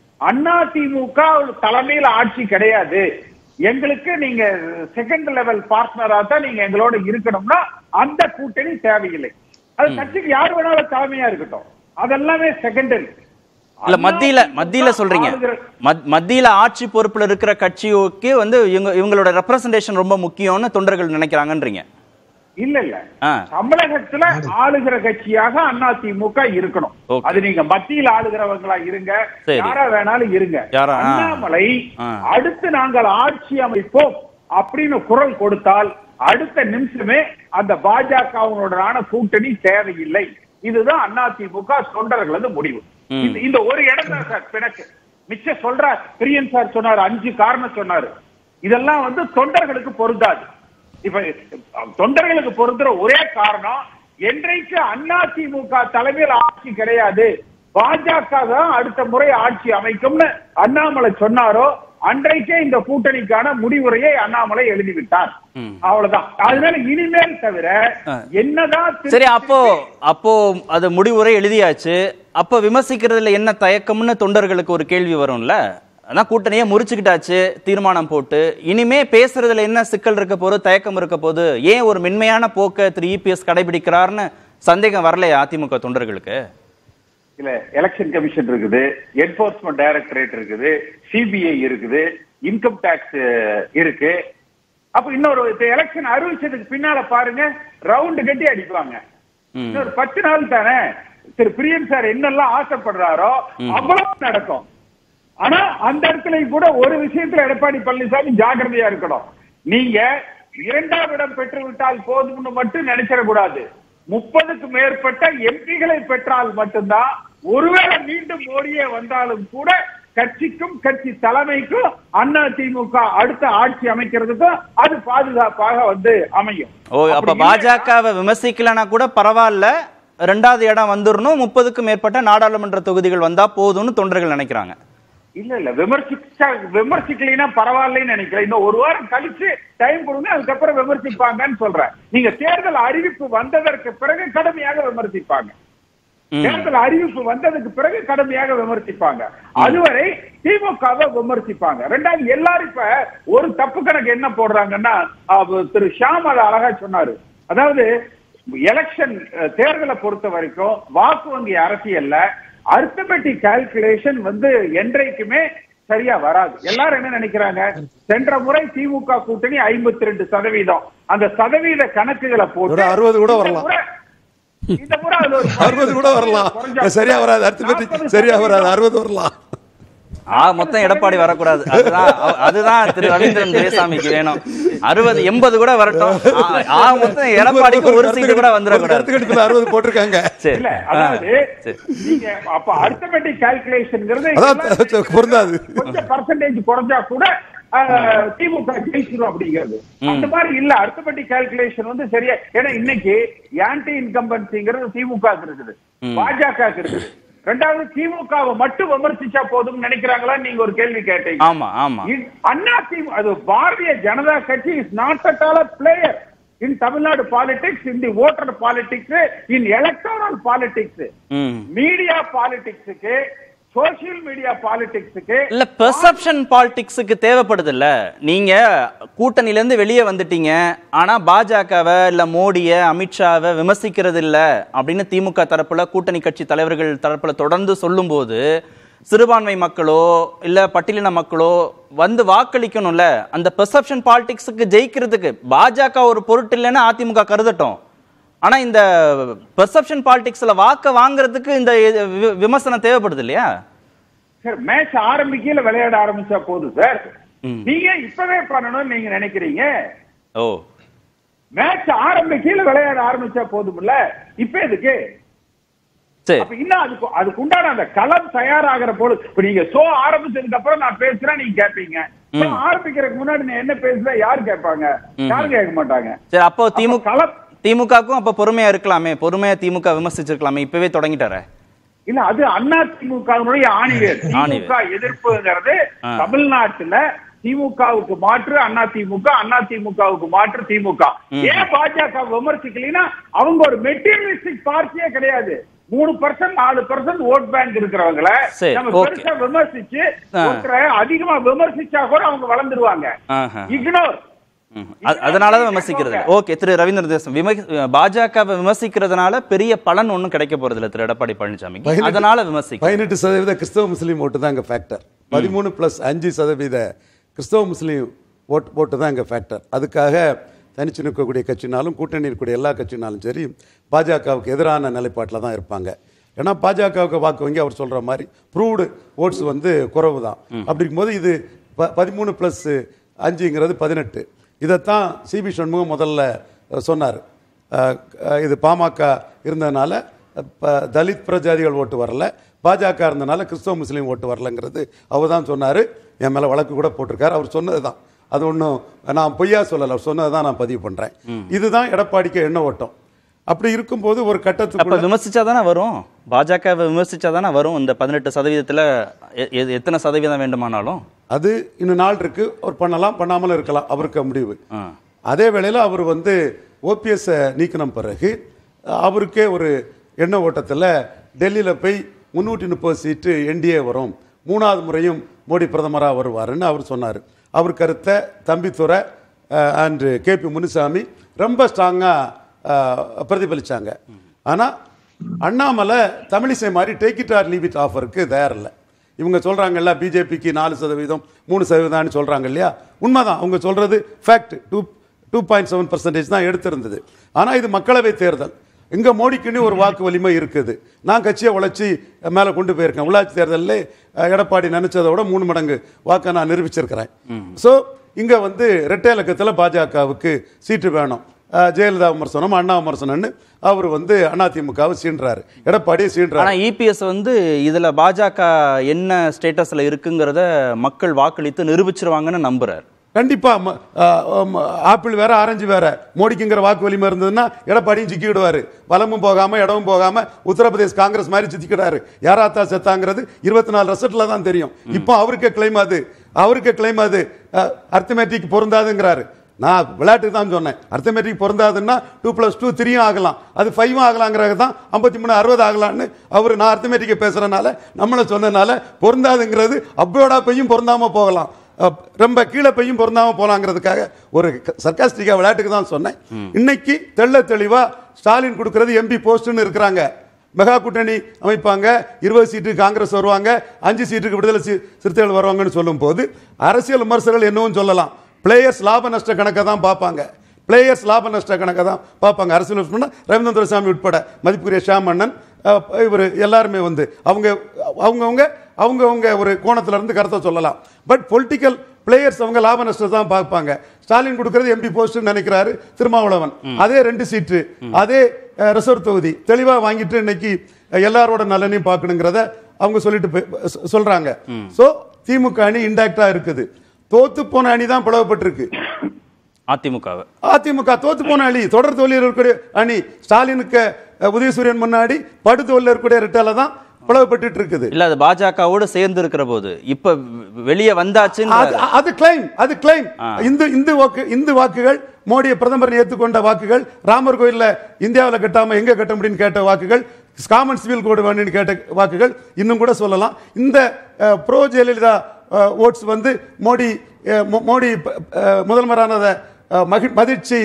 அதிமுக தலைமையில் ஆட்சி கிடையாது, எங்களுக்கு நீங்க செகண்ட் லெவல் பார்ட்னரா தான் நீங்க எங்களோட இருக்கணும்னா அந்த கூட்டணி தேவையில்லை. அது கட்சிக்கு யார் வேணாலும் தலைமையா இருக்கட்டும், அதெல்லாமே செகண்டரி. இல்ல மத்தியில மத்தியில சொல்றீங்க, மத்தியில ஆட்சி பொறுப்புல இருக்கிற கட்சிக்கு வந்து இவங்களோட ரெப்ரசன்டேஷன் ரொம்ப முக்கியம்னு தொண்டர்கள் நினைக்கிறாங்கன்றீங்க? இல்ல இல்ல, தமிழகத்துல ஆளுகிற கட்சியாக அதிமுக இருக்கணும். அது நீங்க மத்தியில் ஆளுகிறவங்களா இருங்க, யாரா வேணாலும் இருங்க. அண்ணாமலை அடுத்து நாங்கள் ஆட்சி அமைப்போம் அப்படின்னு குரல் கொடுத்தால் அடுத்த நிமிஷமே அந்த பாஜகவுடனான கூட்டணி தேவையில்லை. இதுதான் அதிமுக தொண்டர்களது முடிவு. இந்த ஒரு இடம் தான் சார் பிணக்கு. மிச்சம் சொல்ற பிரியன் சார் சொன்னாரு, அஞ்சு காரணம் சொன்னாரு, இதெல்லாம் வந்து தொண்டர்களுக்கு பொருந்தாது. இப்ப தொண்டர்களுக்கு பொருந்துற ஒரே காரணம், என்றைக்கு அதிமுக தலைமையில் ஆட்சி கிடையாது, பாஜக தான் அடுத்த முறை ஆட்சி அமைக்கும்னு அண்ணாமலை சொன்னாரோ அன்றைக்கே இந்த கூட்டணிக்கான முடிவுரையை அண்ணாமலை எழுதிவிட்டார். அவ்வளவுதான். அதனால இனிமேல் தவிர என்னதான் சரி. அப்போ அப்போ அது முடிவுரை எழுதியாச்சு, அப்ப விமர்சிக்கிறதுல என்ன தயக்கம்னு தொண்டர்களுக்கு ஒரு கேள்வி வரும்ல. அதான் கூட்டணியை முறிச்சுக்கிட்டாச்சு தீர்மானம் போட்டு, இனிமே பேசுறதுல என்ன சிக்கல் இருக்க போது, தயக்கம் இருக்க போது, ஏன் ஒரு மென்மையான போக்க திரு இபிஎஸ் கடைபிடிக்கிறார்னு சந்தேகம் வரலையா அதிமுக தொண்டர்களுக்கு? இல்ல, எலெக்ஷன் கமிஷன் இருக்குது, என்போர்ஸ்மெண்ட் டைரக்டரேட் இருக்குது, சிபிஐ இருக்குது, இன்கம் டாக்ஸ் இருக்கு. அப்ப இன்னொரு எலெக்ஷன் அறிவிச்சதுக்கு பின்னால பாருங்க, ரவுண்டு கட்டி அடிப்பாங்க. இன்னொரு பத்து நாள் தானே. திரு பிரியன் சார் என்னெல்லாம் ஆசைப்படுறாரோ அவ்வளவு நடக்கும். ஆனா அந்த இடத்துல கூட ஒரு விஷயத்துல எடப்பாடி பழனிசாமி ஜாக்கிரதையா இருக்கணும். நீங்க இரண்டாம் இடம் பெற்று விட்டால் போதும்னு மட்டும் நினைச்சிடக்கூடாது. முப்பதுக்கு மேற்பட்ட எம்பிகளை பெற்றால் மட்டும்தான், ஒருவேளை மீண்டும் மோடியே வந்தாலும் கூட கட்சிக்கும் கட்சி தலைமைக்கும் அதிமுக அடுத்த ஆட்சி அமைக்கிறதுக்கும் அது பாதுகாப்பாக வந்து அமையும். ஓ, அப்ப பாஜகவை விமர்சிக்கலனா கூட பரவாயில்ல, ரெண்டாவது இடம் வந்துடணும், முப்பதுக்கு மேற்பட்ட நாடாளுமன்ற தொகுதிகள் வந்தா போதும்னு தொண்டர்கள் நினைக்கிறாங்க. இல்ல இல்ல, விமர்சிச்சா விமர்சிக்கலைன்னா பரவாயில்லன்னு நினைக்கிறேன். இன்னும் ஒரு வாரம் கழிச்சு டைம் கொடுங்க, அதுக்கப்புறம் விமர்சிப்பாங்கன்னு சொல்றேன். நீங்க தேர்தல் அறிவிப்பு வந்ததற்கு பிறகு கடுமையாக விமர்சிப்பாங்க. தேர்தல் அறிவிப்பு வந்ததுக்கு பிறகு கடுமையாக விமர்சிப்பாங்க. அதுவரை திமுகவை விமர்சிப்பாங்க. ரெண்டாவது, எல்லாரும் இப்ப ஒரு தப்பு கணக்கு என்ன போடுறாங்கன்னா, திரு ஷியாம் அதை அழகா சொன்னாரு. அதாவது எலெக்ஷன் தேர்தலை பொறுத்த வரைக்கும் வாக்கு வங்கி அரசியல்ல அரித்மெட்டிக் கால்குலேஷன் வந்து என்றைக்குமே சரியா வராது. எல்லாரும் என்ன நினைக்கிறாங்க, சென்ற முறை திமுக கூட்டணி ஐம்பத்தி ரெண்டு சதவீதம், அந்த சதவீத கணக்குகளை போட்டு அறுபது கூட வரலாம், இந்த முறை அறுபது கூட வரலாம், சரியா வராது, அரித்மெட்டிக் சரியா வராது, அறுபது வரலாம். மொத்தம் எடப்பாடி வரக்கூடாது. அதுதான் அதுதான் திரு ரவீந்திரன் துரைசாமிக்கு வேணும். அறுபது எண்பது கூட வரட்டும். மொத்தம் எடப்பாடிக்கு ஒரு சீட்டு கூட வந்துடக்கூடாது. அறுபது போட்டிருக்காங்க. இல்ல அதாவது நீங்க அப்ப அரித்மெட்டிக் கால்குலேஷன்ங்கிறது பொருந்தாது. கொஞ்சம் பர்சன்டேஜ் குறைஞ்சா கூட திமுக ஜெயிச்சிடும் அப்படிங்கிறது அந்த மாதிரி இல்ல. அரித்மெட்டிக் கால்குலேஷன் வந்து சரியா. ஏன்னா இன்னைக்கு ஆன்டி இன்கம்பன்சிங்கிறது திமுக இருக்குது, பாஜக இருக்குது. ரெண்டாவது திமுகவை மட்டும் விமர்சிச்சா போதும் நினைக்கிறாங்களா நீங்க ஒரு கேள்வி கேட்டீங்க. ஆமா ஆமா. அண்ணா திமுக அது பாரதிய ஜனதா கட்சி is not at all a player in Tamil Nadu politics, in the voter politics, in electoral politics, media politics க்கு, சோசியல் மீடியா பாலிடிக்ஸ்க்கு இல்ல பெர்செப்ஷன் பாலிடிக்ஸ்க்கு தேவைப்படுது இல்ல. நீங்க கூட்டணியில இருந்து வெளியே வந்துட்டீங்க, ஆனா பாஜகவை இல்ல மோடிய அமித்ஷாவை விமர்சிக்கிறது இல்ல அப்படின்னு திமுக தரப்புல கூட்டணி கட்சி தலைவர்கள் தரப்புல தொடர்ந்து சொல்லும் போது சிறுபான்மை மக்களோ இல்ல பட்டியலின மக்களோ வந்து வாக்களிக்கணும்ல. அந்த பெர்செப்ஷன் பாலிடிக்ஸ்க்கு ஜெயிக்கிறதுக்கு பாஜக ஒரு பொருட்டு இல்லைன்னு அதிமுக கருதட்டும். ஆனா இந்த பெர்செப்ஷன் பாலிடிக்ஸ்ல வாக்க வாங்குறதுக்கு இந்த விமர்சனம் தேவைப்படுது இல்லையா? சார் மேட்ச் ஆரம்பிக்கல விளையாட ஆரம்பிச்சா போதும் சார். நீங்க இப்பவே பண்ணணும்னு நீங்க நினைக்கிறீங்க. ஓ மேட்ச் ஆரம்பிக்கல விளையாட ஆரம்பிச்சா போதும்ல, இப்ப எதுக்கு? அப்ப இன்னும் அதுக்கு அதுக்கு உண்டான அந்த களம் தயாராகிற போது இப்ப நீங்க ஷோ ஆரம்பிச்சதுக்கு அப்புறம் நான் பேசுறேன் நீங்க கேட்பீங்க. ஆரம்பிக்கிறதுக்கு முன்னாடி நான் என்ன பேசுறேன் யாரு கேட்பாங்க? யாரும் கேட்க மாட்டாங்க. சரி, அப்போ திமுக களம் திமுகவுக்கும் அப்ப பொறுமையா இருக்கலாமே, பொறுமையா திமுக விமர்சிச்சிருக்கலாமே, இப்பவே தொடங்கிட்டாரு. இல்ல அது அண்ணா திமுகவினுடைய ஆணிவேர். திமுக எதிர்ப்புங்கிறது தமிழ்நாட்டுல திமுகவுக்கு மாற்று அண்ணா திமுக, அண்ணா திமுகவுக்கு மாற்று திமுக. ஏன் பாஜக விமர்சிக்கலைன்னா அவங்க ஒரு மெட்டீரியலிஸ்டிக் பார்ட்டியே கிடையாது. மூணு பர்சன்ட் நாலு பர்சன்ட் ஓட் பேங்க் இருக்கிறவங்கள நம்ம பெருசா விமர்சிச்சு அதிகமா விமர்சிச்சா கூட அவங்க வளர்ந்துருவாங்க. இக்னோர் அதனாலதான் விமர்சிக்கிறது. ஓகே, திரு ரவீந்திர தேசம் பாஜகவை விமர்சிக்கிறதுனால பெரிய பலன் ஒன்றும் கிடைக்க போறது இல்லை திரு எடப்பாடி பழனிசாமி. அதனால விமர்சிக்க பதினெட்டு சதவீத கிறிஸ்தவ முஸ்லீம் ஓட்டு தான் இங்க ஃபேக்டர். பதிமூணு பிளஸ் அஞ்சு சதவீத கிறிஸ்தவ முஸ்லீம் ஓட்டு போட்டு தான் இங்க ஃபேக்டர். அதுக்காக தனிச்சு நிற்கக்கூடிய கட்சினாலும் கூட்டணி இருக்கக்கூடிய எல்லா கட்சினாலும் சரி பாஜகவுக்கு எதிரான நிலைப்பாட்டில் தான் இருப்பாங்க. ஏன்னா பாஜகவுக்கு வாக்கு வங்கி அவர் சொல்ற மாதிரி ப்ரூவ்டு ஓட்ஸ் வந்து குறைவு தான். அப்படி இருக்கும்போது இது பதிமூணு பிளஸ் அஞ்சுங்கிறது பதினெட்டு. இதைத்தான் சிபி சண்முகம் முதல்ல சொன்னார். இது பாமக இருந்ததுனால தலித் பிரஜாதிகள் ஓட்டு வரல, பாஜக இருந்தனால கிறிஸ்தவ முஸ்லீம் ஓட்டு வரலங்கிறது அவர் தான் சொன்னார். என் மேலே வழக்கு கூட போட்டிருக்காரு. அவர் சொன்னது தான், அது ஒன்றும் நான் பொய்யா சொல்லலை, அவர் சொன்னதை தான் நான் பதிவு பண்ணுறேன். இதுதான் எடப்பாடிக்கு எண்ண ஓட்டம். அப்படி இருக்கும்போது ஒரு கட்டத்துக்கு விமர்சிச்சாதானே வரும், பாஜக விமர்சிச்சாதானே வரும். இந்த பதினெட்டு சதவீதத்தில் எத்தனை சதவீதம் வேண்டுமானாலும் அது இன்னும் நாள் இருக்கு, அவர் பண்ணலாம் பண்ணாமலும் இருக்கலாம், அவருக்கு முடிவு. அதே வேளையில் அவர் வந்து ஓபிஎஸ் நீக்கின பிறகு அவருக்கே ஒரு எண்ண ஓட்டத்தில் டெல்லியில் போய் முன்னூற்றி முப்பது சீட்டு என்டிஏ வரும், மூணாவது முறையும் மோடி பிரதமராக வருவாருன்னு அவர் சொன்னார். அவர் கருத்தை Thambidurai and K P Munusamy ரொம்ப ஸ்ட்ராங்காக பிரதிபலித்தாங்க. ஆனால் அண்ணாமலை தமிழிசை மாதிரி take it or leave it ஆஃபருக்கு தயாரில்லை. இவங்க சொல்கிறாங்கல்ல பிஜேபிக்கு நாலு சதவீதம் மூணு சதவீதம்னு சொல்கிறாங்க இல்லையா, உண்மைதான். அவங்க சொல்கிறது fact. Two two point seven percentage தான் எடுத்திருந்தது. ஆனால் இது மக்களவை தேர்தல், இங்கே மோடிக்குன்னு ஒரு வாக்கு வலிமை இருக்குது. நான் கட்சியை உழைச்சி மேலே கொண்டு போயிருக்கேன். உள்ளாட்சி தேர்தலில் எடப்பாடி நினைச்சதை விட மூணு மடங்கு வாக்கை நான் நிரூபிச்சிருக்கிறேன். ஸோ இங்கே வந்து இரட்டை இலக்கத்தில் பாஜகவுக்கு சீட்டு வேணும். ஜெயலலிதா விமர்சனம், அண்ணா விமர்சனம்னு அவர் வந்து அதிமுகவை சீன்றாரு, எடப்பாடியை சீன்றாரு. ஆனால் இபிஎஸ் வந்து இதில் பாஜக என்ன ஸ்டேட்டஸில் இருக்குங்கிறத மக்கள் வாக்களித்து நிரூபிச்சிருவாங்கன்னு நம்புறாரு. கண்டிப்பா ஆப்பிள் வேற ஆரஞ்சு வேற, மோடிக்குங்கிற வாக்கு வலிமை இருந்ததுன்னா எடப்பாடியும் சிக்கிடுவாரு. வலமும் போகாம இடமும் போகாம உத்தரப்பிரதேஷ் காங்கிரஸ் மாதிரி சிக்கிடாரு. யாராத்தா செத்தாங்கிறது இருபத்தி நாலு ரிசல்ட்ல தான் தெரியும். இப்போ அவருக்கு கிளைம் அது அவருக்கு கிளைம் அது அர்த்தமேட்டிக் பொருந்தாதுங்கிறாரு. நான் விளையாட்டுக்கு தான் சொன்னேன், அர்த்தமேட்டிக் பொருந்தாதுன்னா டூ பிளஸ் டூ த்ரீயும் ஆகலாம், அது ஃபைவும் ஆகலாங்கிறது தான் ஐம்பத்தி மூணு அறுபது ஆகலான்னு அவர் நான் அர்த்தமேட்டிக்கை பேசுறதுனால நம்மளை சொன்னதுனால பொருந்தாதுங்கிறது அப்போடா பையும் பொருந்தாம போகலாம், ரொம்ப கீழே பையும் பொருந்தாம போலாங்கிறதுக்காக ஒரு சர்க்காஸ்டிக்கா விளையாட்டுக்கு தான் சொன்னேன். இன்னைக்கு தெள்ள தெளிவா ஸ்டாலின் கொடுக்கறது எம்பி போஸ்ட்னு இருக்கிறாங்க. மெகா கூட்டணி அமைப்பாங்க, இருபது சீட்டு காங்கிரஸ் வருவாங்க, அஞ்சு சீட்டுக்கு விடுதலை சிறுத்தைகள் வருவாங்கன்னு சொல்லும் போது அரசியல் விமர்சகர்கள் என்னவும் சொல்லலாம், பிளேயர்ஸ் லாப நஷ்ட கணக்கை தான் பார்ப்பாங்க. பிளேயர்ஸ் லாப நஷ்ட கணக்கை தான் பார்ப்பாங்க. அரசியல் ரவீந்திர துரைசாமி உட்பட மதிப்புக்குரிய ஷாமண்ணன் இவர் எல்லாருமே வந்து அவங்க அவங்கவுங்க அவங்கவுங்க ஒரு கோணத்துல இருந்து கருத்தை சொல்லலாம். பட் பொலிட்டிக்கல் பிளேயர்ஸ் அவங்க லாப நஷ்டம் தான் பார்ப்பாங்க. ஸ்டாலின் கொடுக்கிறது எம்பி போஸ்ட் நினைக்கிறாரு திருமாவளவன். அதே ரெண்டு சீட்டு, அதே ரிசர்வ் தொகுதி தெளிவா வாங்கிட்டு இன்னைக்கு எல்லாரோட நலனையும் பார்க்கணுங்கிறத அவங்க சொல்லிட்டு சொல்றாங்க. சோ திமுக அணி இன்டாக்டா இருக்குது. தோத்து போன அணி தான் பிளவுபட்டிருக்கு. அதிமுக அதிமுக தோத்து போன அணி, தொடர் தோல்வியில் இருக்கக்கூடிய அணி. ஸ்டாலினுக்கு உதயசூரியன் முன்னாடி படு தோல்வியில் இருக்கக்கூடிய ரெட்டால தான் பிளவுபட்டு இருக்குது. இல்ல அது பாஜகவோடு சேர்ந்து இருக்கிற போது இப்ப வெளியே வந்தாச்சு. அது கிளைம், அது கிளைம். இந்து இந்து வாக்கு இந்து வாக்குகள், மோடியை பிரதமர் ஏற்றுக்கொண்ட வாக்குகள், ராமர் கோயில்ல இந்தியாவில் கட்டாம எங்க கட்ட முடியும்னு கேட்ட வாக்குகள், காமன் சிவில் கோடு வேணும்னு கேட்ட வாக்குகள், இன்னும் கூட சொல்லலாம். இந்த ப்ரோ ஜெயலலிதா ஓட்ஸ் வந்து மோடி மோடி முதல்வரானத மகிழ்ச்சி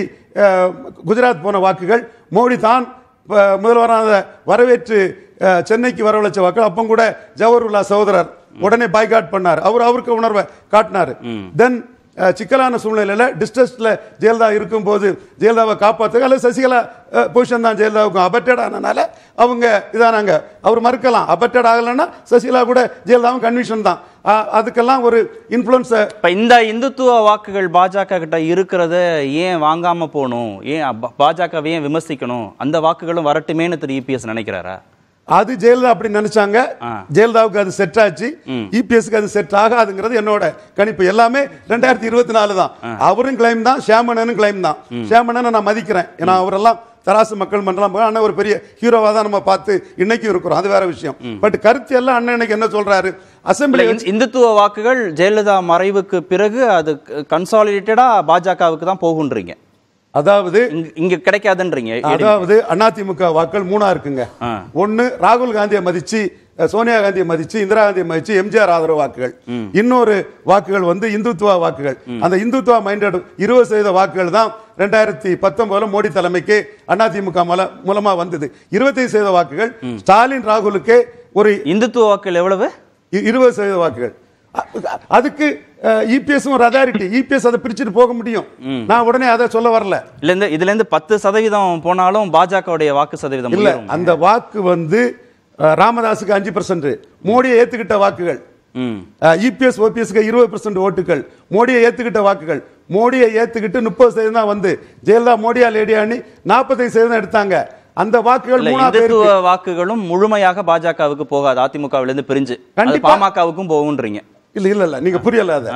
குஜராத் போன வாக்குகள், மோடி தான் முதல்வரானத வரவேற்று சென்னைக்கு வரவழைச்ச வாக்குகள். அப்போ கூட ஜவஹர்லால் சகோதரர் உடனே பாய்காட் பண்ணார். அவர் அவருக்கு உணர்வை காட்டினார். தென் சிக்கலான சூழ்நிலையில டிஸ்ட்ரெஸ்ட்ல ஜெயலலிதா இருக்கும் போது ஜெயலலிதாவை காப்பாற்ற அல்லது சசிகலா பொசிஷன் தான் ஜெயலலிதாவுக்கும் அபெக்டட் ஆனனால அவங்க இதானாங்க. அவர் மறுக்கலாம், அபெக்டட் ஆகலைன்னா சசிகலா கூட ஜெயலலிதாவும் கன்விஷன் தான். அதுக்கெல்லாம் ஒரு இன்ஃப்ளூயன்ஸ். இந்த இந்துத்துவ வாக்குகள் பாஜக கிட்ட இருக்கிறத ஏன் வாங்காம போகணும், ஏன் பாஜகவை ஏன் விமர்சிக்கணும், அந்த வாக்குகளும் வரட்டுமேனு திரு இபிஎஸ் நினைக்கிறாரா? அது ஜெயலலிதா அப்படி நினைச்சாங்க. ஜெயலலிதாவுக்கு அது செட் ஆச்சு, இபிஎஸ்க்கு அது செட் ஆகாதுங்கிறது என்னோட கணிப்பு. எல்லாமே ரெண்டாயிரத்தி இருபத்தி நாலு தான். அவரும் கிளைம் தான், ஷியாமணனும் கிளைம் தான். ஷியாமணனை நான் மதிக்கிறேன், ஏன்னா அவரெல்லாம் தராசு மக்கள் மன்றம் அண்ணன் ஒரு பெரிய ஹீரோவா தான் நம்ம பார்த்து இன்னைக்கும் இருக்கிறோம், அது வேற விஷயம். பட் கருத்து எல்லாம் அண்ணன் இன்னைக்கு என்ன சொல்றாரு, அசெம்பிளி இந்துத்துவ வாக்குகள் ஜெயலலிதா மறைவுக்கு பிறகு அது கன்சாலிடேட்டடா பாஜகவுக்கு தான் போகுன்றீங்க. அதாவது இங்க கிடைக்காதுன்றீங்க. அதாவது அதிமுக வாக்கள் மூணா இருக்குங்க. ஒன்னு ராகுல் காந்தியை மதிச்சு, சோனியா காந்தியை மதிச்சு, இந்திரா காந்தியை மதிச்சு எம்ஜிஆர் ஆதரவு வாக்குகள். இன்னொரு வாக்குகள் வந்து இந்துத்துவ வாக்குகள். அந்த இந்துத்துவ மைண்டட் இருபது சதவீத வாக்குகள் தான் ரெண்டாயிரத்தி பத்தொன்பதுல மோடி தலைமைக்கு அதிமுக மூலமா வந்தது. இருபத்தி ஐந்து சதவீத வாக்குகள் ஸ்டாலின் ராகுலுக்கு. ஒரு இந்துத்துவ வாக்குகள் எவ்வளவு? இருபது சதவீத வாக்குகள். அதுக்கு இபிஎஸ் ஒரு அதாரிட்டி, இபிஎஸ் அதை பிரிச்சுட்டு போக முடியும். நான் உடனே அதை சொல்ல வரல. இல்ல இதுல இருந்து பத்து சதவீதம் போனாலும் பாஜகவுடைய வாக்கு சதவீதம் இல்ல. அந்த வாக்கு வந்து ராமதாஸுக்கு அஞ்சு பர்சன்ட், மோடியை ஏத்துக்கிட்ட வாக்குகள். இபிஎஸ் ஓபிஎஸ்க்கு இருபது பர்சன்ட் ஓட்டுகள், மோடியை ஏத்துக்கிட்ட வாக்குகள். மோடியை ஏத்துக்கிட்டு முப்பது சதவீதம் தான் வந்து ஜெயலலிதா மோடியா லேடியானி நாற்பத்தைந்து சதவீதம் எடுத்தாங்க. அந்த வாக்குகள் வாக்குகளும் முழுமையாக பாஜகவுக்கு போகாது, அதிமுகவிலிருந்து பிரிஞ்சு பாமகவுக்கும் போகுன்றீங்க. இல்ல இல்ல இல்ல நீங்க புரியல. அத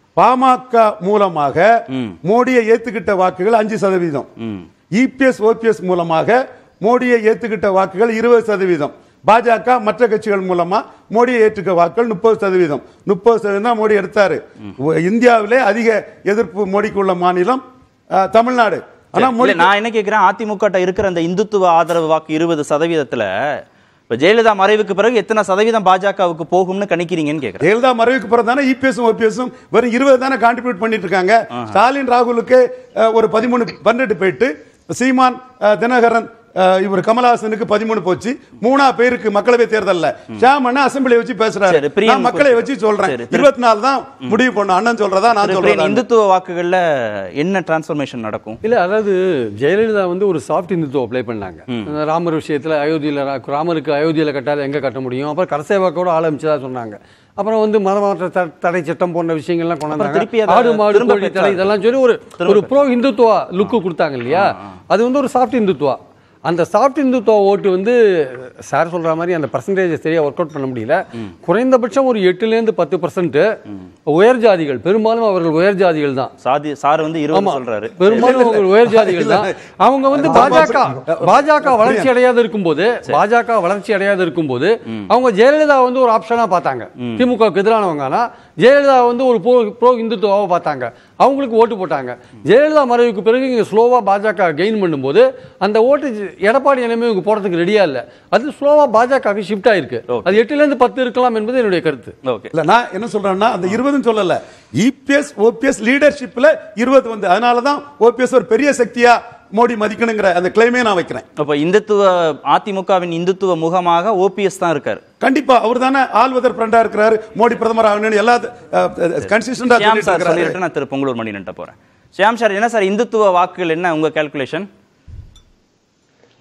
பாமக மூலமாக மோடியை ஏத்துக்கிட்ட வாக்குகள் அஞ்சு சதவீதம், இபிஎஸ் ஓபிஎஸ் மூலமாக மோடியை ஏத்துக்கிட்ட வாக்குகள் இருபது சதவீதம், பாஜக மற்ற கட்சிகள் மூலமா மோடியை ஏற்றுக்க வாக்குகள் முப்பது சதவீதம். முப்பது சதவீதம் மோடி எடுத்தாரு. இந்தியாவிலே அதிக எதிர்ப்பு மோடிக்கு உள்ள மாநிலம் தமிழ்நாடு. ஆனா நான் என்ன கேட்கிறேன், அதிமுக இருக்கிற அந்த இந்துத்துவ ஆதரவு வாக்கு இருபது சதவீதத்துல ஜெயலலிதா மறைவுக்கு பிறகு எத்தனை சதவீதம் பாஜகவுக்கு போகும்னு கணிக்கிறீங்கன்னு கேட்கிறேன். ஜெயலலிதா மறைவுக்கு பிறகு தானே இபிஎஸ் ஓபிஎஸும் வெறும் இருபது தானே கான்ட்ரிபியூட் பண்ணிட்டு இருக்காங்க. ஸ்டாலின் ராகுலுக்கு ஒரு பதிமூணு பன்னெண்டு போயிட்டு, சீமான் தினகரன் இவர் கமலஹாசனுக்கு பதிமூணு போச்சு. மூணா பேருக்கு மக்களவை தேர்தல்ல ஷியாமண்ண அசெம்பிளி வச்சு பேசுறாரு. நான் மக்களை வச்சு சொல்றேன், இருபத்தி நாலு தான் முடிவு பண்ண அண்ணன் சொல்றதா நான் சொல்றேன். இந்துத்துவ வாக்குகள்ல என்ன டிரான்ஸ்ஃபர்மேஷன் நடக்கும்? இல்ல அதாவது ஜெயலலிதா வந்து ஒரு சாஃப்ட் இந்துத்துவ அப்ளை பண்ணாங்க. ராமர் விஷயத்துல அயோத்தியில ராமருக்கு அயோத்தியில கட்டாத எங்க கட்ட முடியும், அப்புறம் கரசேவா கூட ஆரம்பிச்சதா சொன்னாங்க. அப்புறம் வந்து மதமாற்ற தடை சட்டம் போன்ற விஷயங்கள்லாம் கொண்டாந்தாங்க. ஆடு மாடு கோழி தடை இதெல்லாம் சொல்லி ஒரு ஒரு ப்ரோ இந்துத்துவா லுக்கு கொடுத்தாங்க இல்லையா, அது வந்து ஒரு சாஃப்ட் இந்துத்துவா. அந்த சாஃப்ட் இந்துத்துவ ஓட்டு வந்து சார் சொல்ற மாதிரி அந்த பர்சன்டேஜ் சரியா ஒர்க் அவுட் பண்ண முடியல. குறைந்தபட்சம் ஒரு எட்டுல இருந்து பத்து பர்சன்ட் உயர் ஜாதிகள், பெரும்பாலும் அவர்கள் உயர் ஜாதிகள் தான். சாதி சார் வந்து இருபது சொல்றாரு, பெரும்பாலும் அவர்கள் உயர் ஜாதிகள் தான். அவங்க வந்து பாஜக பாஜக வளர்ச்சி அடையாது இருக்கும்போது பாஜக வளர்ச்சி அடையாது இருக்கும்போது அவங்க ஜெயலலிதா வந்து ஒரு ஆப்ஷனா பார்த்தாங்க. திமுகவுக்கு எதிரானவங்க. ஆனா ஜெயலலிதா வந்து ஒரு ப்ரோ இந்துத்துவாவை பார்த்தாங்க, அவங்களுக்கு ஓட்டு போட்டாங்க. ஜெயலலிதா மறைவுக்கு பிறகு இங்க ஸ்லோவா பாஜக கெயின் பண்ணும்போது அந்த ஓட்டு எடப்பாடி நிலைமை போறதுக்கு ரெடியா இல்ல, அது ஸ்லோவா பாஜக ஷிஃப்ட் ஆயிருக்கு. அது எட்டுல இருந்து பத்து இருக்கலாம் என்பது என்னுடைய கருத்து. இல்ல நான் என்ன சொல்றேன்னா அந்த இருபதுன்னு சொல்லல, இபிஎஸ் ஓபிஎஸ் லீடர்ஷிப்ல இருபது வந்து, அதனாலதான் ஓபிஎஸ் ஒரு பெரிய சக்தியா மோடி மதிக்கணுங்கிற அந்த கிளைமே நான் வைக்கிறேன். அப்ப இந்துத்துவ அதிமுகவின் இந்துத்துவ முகமாக ஓபிஎஸ் தான் இருக்காரு. கண்டிப்பா அவர் தானே ஆல்வதர் ஃப்ரெண்டா இருக்கிறாரு, மோடி பிரதமர் ஆகணும்னு எல்லா கன்சிஸ்டன்டா சொல்லிட்டு நான் திரு பொங்கலூர் மணி நின்று போறேன். ஷியாம் சார் என்ன சார் இந்துத்துவ வாக்குகள் என்ன உங்க கால்குலேஷன்?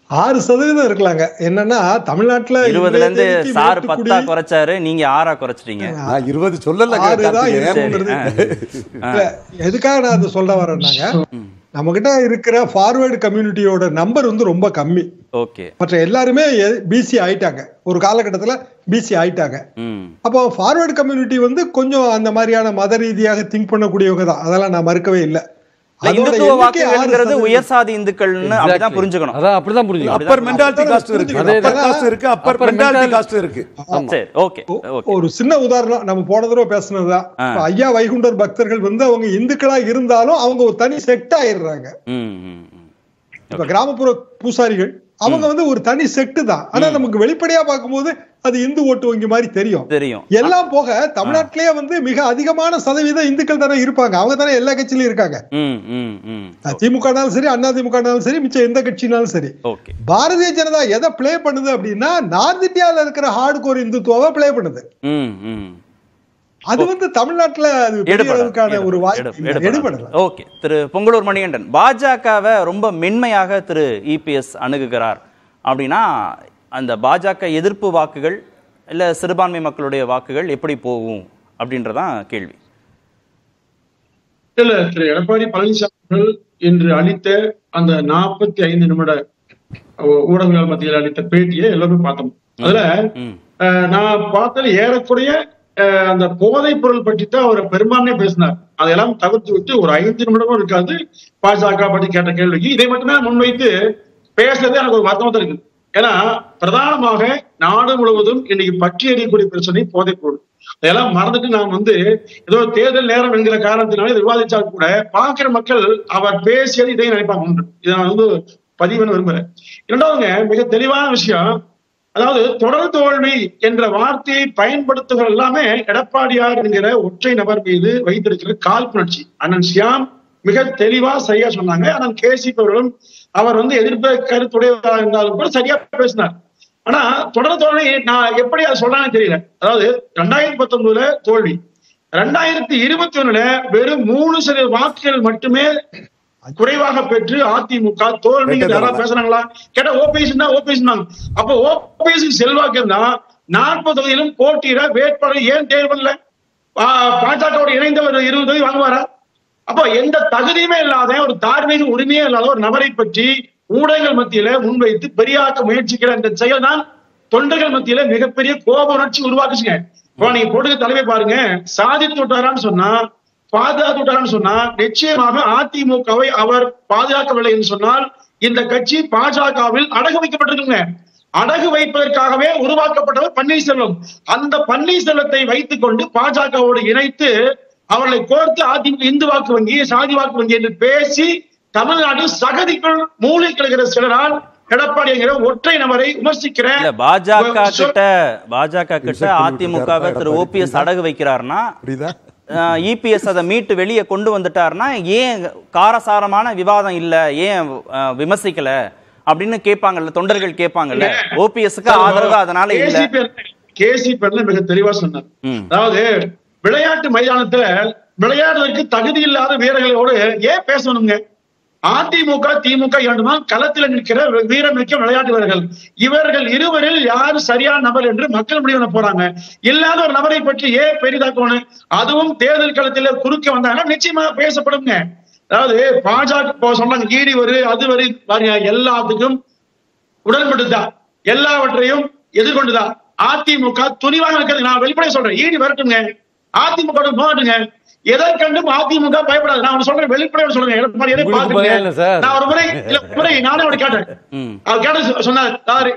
ஆறு சதவீதம் இருக்கலாங்க. என்னன்னா தமிழ்நாட்டுல இருபதுல இருந்து சார் பத்தா குறைச்சாரு, நீங்க ஆறா குறைச்சிட்டீங்க. இருபது சொல்லல. எதுக்காக நான் அதை சொல்ல வரேன்னாங்க, நம்ம கிட்ட இருக்கிற ஃபார்வர்டு கம்யூனிட்டியோட நம்பர் வந்து ரொம்ப கம்மி. ஓகே. மற்ற எல்லாருமே பிசி ஆயிட்டாங்க, ஒரு காலகட்டத்துல பிசி ஆயிட்டாங்க. அப்போ ஃபார்வர்டு கம்யூனிட்டி வந்து கொஞ்சம் அந்த மாதிரியான மத ரீதியாக திங்க் பண்ணக்கூடியவங்க தான், அதெல்லாம் நான் மறுக்கவே இல்லை. இந்துத்துவ வாக்குகள்ங்கிறது உயர் சாதி இந்துக்கள்னு அப்படிதான் புரிஞ்சுக்கணும். அதான் அப்படிதான் புரிஞ்சுக்கணும். அப்பர் மென்டாலிட்டி காஸ்ட் இருக்கு, அப்பர் காஸ்ட் இருக்கு, அப்பர் மென்டாலிட்டி காஸ்ட் இருக்கு. சரி, ஓகே. ஒரு சின்ன உதாரணம், நம்ம போன தடவை பேசுனதுதான். ஐயா வைகுண்டர் பக்தர்கள் வந்து அவங்க இந்துக்களா இருந்தாலும் அவங்க ஒரு தனி செக்ட் ஆயிடுறாங்க. இப்ப கிராமப்புற பூசாரிகள் அவங்க வந்து ஒரு தனி செக்ட் தான். ஆனா நமக்கு வெளிப்படையா பார்க்கும்போது அது இந்து ஓட்டு வங்கி மாதிரி தெரியும். தெரியும். எல்லாம் போக தமிழ்நாட்டிலேயே வந்து மிக அதிகமான சதவீதம் இந்துக்கள் தானே இருப்பாங்க. அவங்க தானே எல்லா கட்சியிலும் இருக்காங்க. திமுகனாலும் சரி, அண்ணா திமுகனாலும் சரி, மிச்சம் எந்த கட்சினாலும் சரி. பாரதிய ஜனதா எதை பிளே பண்ணுது அப்படின்னா நார்த் இந்தியாவில் இருக்கிற ஹார்ட் கோர் இந்துத்துவ பிளே பண்ணுது. அது வந்து தமிழ்நாட்டுல ஒரு வாய்ப்பு எடுபடல. ஓகே. திரு பொங்கலூர் மணிகண்டன், பாஜகவை ரொம்ப மென்மையாக திரு இபிஎஸ் அணுகுகிறார் அப்படின்னா அந்த பாஜக எதிர்ப்பு வாக்குகள் இல்ல சிறுபான்மை மக்களுடைய வாக்குகள் எப்படி போகும் அப்படின்றதான் கேள்வி. இல்ல, திரு எடப்பாடி பழனிசாமி இன்று அளித்த அந்த நாற்பத்தி ஐந்து நிமிட ஊடகங்கள் மத்தியில் அளித்த பேட்டியை எல்லாருமே பார்த்தோம். அதுல நான் பார்த்தது ஏறக்குறைய அந்த போதைப் பொருள் பற்றி தான் அவர் பெரும்பான்மையா பேசினார். அதெல்லாம் தவிர்த்து விட்டு ஒரு ஐந்து நிமிடமும் இருக்காது பாஜக பற்றி கேட்ட கேள்விக்கு இதை மட்டுமே முன்வைத்து பேசுறது எனக்கு ஒரு வருத்தமா இருக்கு. ஏன்னா பிரதானமாக நாடு முழுவதும் இன்னைக்கு பற்றி எறியக்கூடிய பிரச்சனை போதைப் பொருள். அதெல்லாம் மறந்துட்டு நாம் வந்து ஏதோ தேர்தல் நேரம் என்கிற காரணத்தினால விவாதிச்சால் கூட பார்க்கிற மக்கள் அவர் பேசியது இதை நினைப்பாங்க. ஒன்று இதை நான் வந்து பதிவு விரும்புறேன். இரண்டாவதுங்க, மிக தெளிவான விஷயம், அதாவது தொடர் தோல்வி என்ற வார்த்தையை பயன்படுத்துகிற எல்லாமே எடப்பாடியார் என்கிற ஒற்றை நபர் மீது வைத்திருக்கிற காழ்ப்புணர்ச்சி. அண்ணன் சியாம் மிக தெளிவா சரியா சொன்னாங்க. அண்ணன் கேசி அவர்களும் அவர் வந்து எதிர்ப்பு கருத்துடையவராக இருந்தாலும் கூட சரியா பேசினார். ஆனா தொடர் தோல்வி நான் எப்படி அதை சொல்றான்னு தெரியல. அதாவது ரெண்டாயிரத்தி பத்தொன்பதுல தோல்வி, ரெண்டாயிரத்தி இருபத்தி ஒண்ணுல வெறும் மூணு சதவீத வாக்குகள் மட்டுமே குறைவாக பெற்று அதிமுக தோல்வி யாராவது பேசுறாங்களா கேட்டா ஓபிஎஸ் தான் ஓபிஎஸ் தான். அப்போ ஓபிஎஸ் செல்வாக்கு இருந்தா நாற்பது தொகுதியிலும் போட்டியிட வேட்பாளர் ஏன் தேர்வு பண்ணல? பாஜகவோட இணைந்தவர் இருபது தொகுதி வாங்குவாரா? அப்போ எந்த தகுதியுமே இல்லாத ஒரு தார்மீக உரிமையே இல்லாத ஒரு நபரை பற்றி ஊடகங்கள் மத்தியில முன்வைத்து பெரியாக்க முயற்சிக்கிற இந்த செயல் தான் தொண்டர்கள் மத்தியில மிகப்பெரிய கோப உணர்ச்சி உருவாக்குச்சுங்க. இப்போ நீங்க போடுற தலைமை பாருங்க, சாதித்து விட்டாரான்னு சொன்னா பாதுகாத்து விட்டாரான்னு சொன்னா நிச்சயமாக அதிமுகவை அவர் பாதுகாக்கவில்லை என்று சொன்னால் இந்த கட்சி பாஜகவில் அடகு வைக்கப்பட்டிருக்குங்க. அடகு வைப்பதற்காகவே உருவாக்கப்பட்டவர் பன்னீர்செல்வம். அந்த பன்னீர்செல்வத்தை வைத்துக் கொண்டு பாஜகவோடு இணைத்து அவர்களை கோர்த்து அதிமுக இந்து வாக்கு வங்கி சாதி வாக்கு வங்கி என்று பேசி தமிழ்நாட்டில் சகதிக்குள் மூளை கிழக்கிற சிலரால் எடப்பாடி என்கிற ஒற்றை நபரை விமர்சிக்கிற பாஜக கிட்ட பாஜக கிட்ட அதிமுகவை திரு ஓபிஎஸ் அடகு வைக்கிறார்னா இபிஎஸ் அதை மீட்டு வெளியே கொண்டு வந்துட்டாருன்னா ஏன் காரசாரமான விவாதம் இல்ல, ஏன் விமர்சிக்கல அப்படின்னு கேட்பாங்கல்ல, தொண்டர்கள் கேட்பாங்கல்ல. ஓபிஎஸ்க்கு ஆதரவு அதனால இல்ல. கேசி பெர்ல மிக தெளிவா சொன்னார். அதாவது விளையாட்டு மைதானத்துல விளையாடுவதற்கு தகுதி இல்லாத வீரர்களோடு ஏன் பேசணுங்க? அதிமுக திமுக இரண்டுமா களத்தில் நிற்கிற வீரம் மிக்க விளையாட்டு வீரர்கள். இவர்கள் இருவரில் யாரு சரியான நபர் என்று மக்கள் முடிவு போறாங்க. இல்லாத ஒரு நபரை பற்றி ஏன் பெரிதாக்கணும்? அதுவும் தேர்தல் களத்தில் குறுக்க வந்தாங்க நிச்சயமாக பேசப்படுங்க. அதாவது பாஜக சொன்னாங்க ஈடி வரு அது வரு எல்லாத்துக்கும் உடன்பட்டுதான், எல்லாவற்றையும் எதிர்கொண்டுதான் அதிமுக துணிவாக இருக்கிறது. நான் வெளிப்படையா சொல்றேன், ஈடி வரட்டுங்க, அதிமுக போகட்டுங்க, எதை கண்டும் அதிமுக பயப்படாது. நான் சொல்றேன் வெளிப்படையா சொல்றேன். நான் ஒரு முறை முறை நானே அவரை கேட்டேன். அவர் கேட்ட சொன்னார்,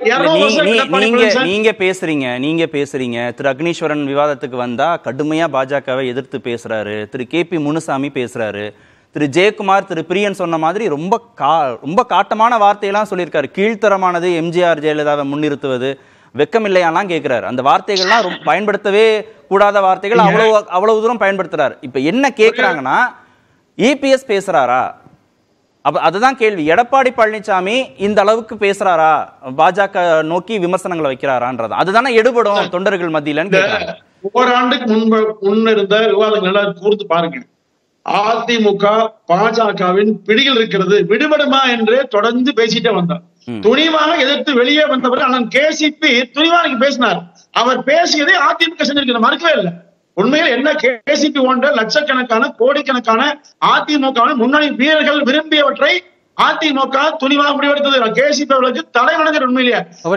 நீங்க பேசுறீங்க நீங்க பேசுறீங்க திரு அக்னீஸ்வரன் விவாதத்துக்கு வந்தா கடுமையா பாஜகவை எதிர்த்து பேசுறாரு. திரு கே பி முனுசாமி பேசுறாரு. திரு ஜெயக்குமார் திரு பிரியன் சொன்ன மாதிரி ரொம்ப கா ரொம்ப காட்டமான வார்த்தையெல்லாம் சொல்லியிருக்காரு. கீழ்த்தரமானது எம்ஜிஆர் ஜெயலலிதாவை முன்னிறுத்துவது, வெக்கமில்லையாலாம் கேட்கிறாரு. அந்த வார்த்தைகள்லாம் பயன்படுத்தவே கூடாத வார்த்தைகள் அவ்வளவு அவ்வளவு தூரம் பயன்படுத்துறாரு. இப்ப என்ன கேட்கிறாங்கன்னா இபிஎஸ் பேசுறாரா? அப்ப அதுதான் கேள்வி. எடப்பாடி பழனிசாமி இந்த அளவுக்கு பேசுறாரா, பாஜக நோக்கி விமர்சனங்களை வைக்கிறாரான்றது அதுதானே எடுபடும் தொண்டர்கள் மத்தியிலன்னு கேட்கிறாங்க. ஓராண்டுக்கு முன்பு முன்னிருந்த விவாதங்கள் எல்லாம் கூர்ந்து பாருங்க. அதிமுக பாஜகவின் பிடியில் இருக்கிறது, விடுபடுமா என்று தொடர்ந்து பேசிட்டே வந்தார். துணிவாக எதிர்த்து வெளியே வந்தவர் அண்ணன் கேசிபி துணிவாக பேசினார். அவர் பேசியதை அதிமுக செஞ்சிருக்கிறது, மறுக்கவே இல்லை. உண்மையில் என்ன கேசிபி போன்ற லட்சக்கணக்கான கோடிக்கணக்கான அதிமுக முன்னணி வீரர்கள் விரும்பியவற்றை அதிமுக துணிவாக முடிவெடுத்தது. கேசிபி அவர்களுக்கு தலைவணங்கர் உண்மையிலேயே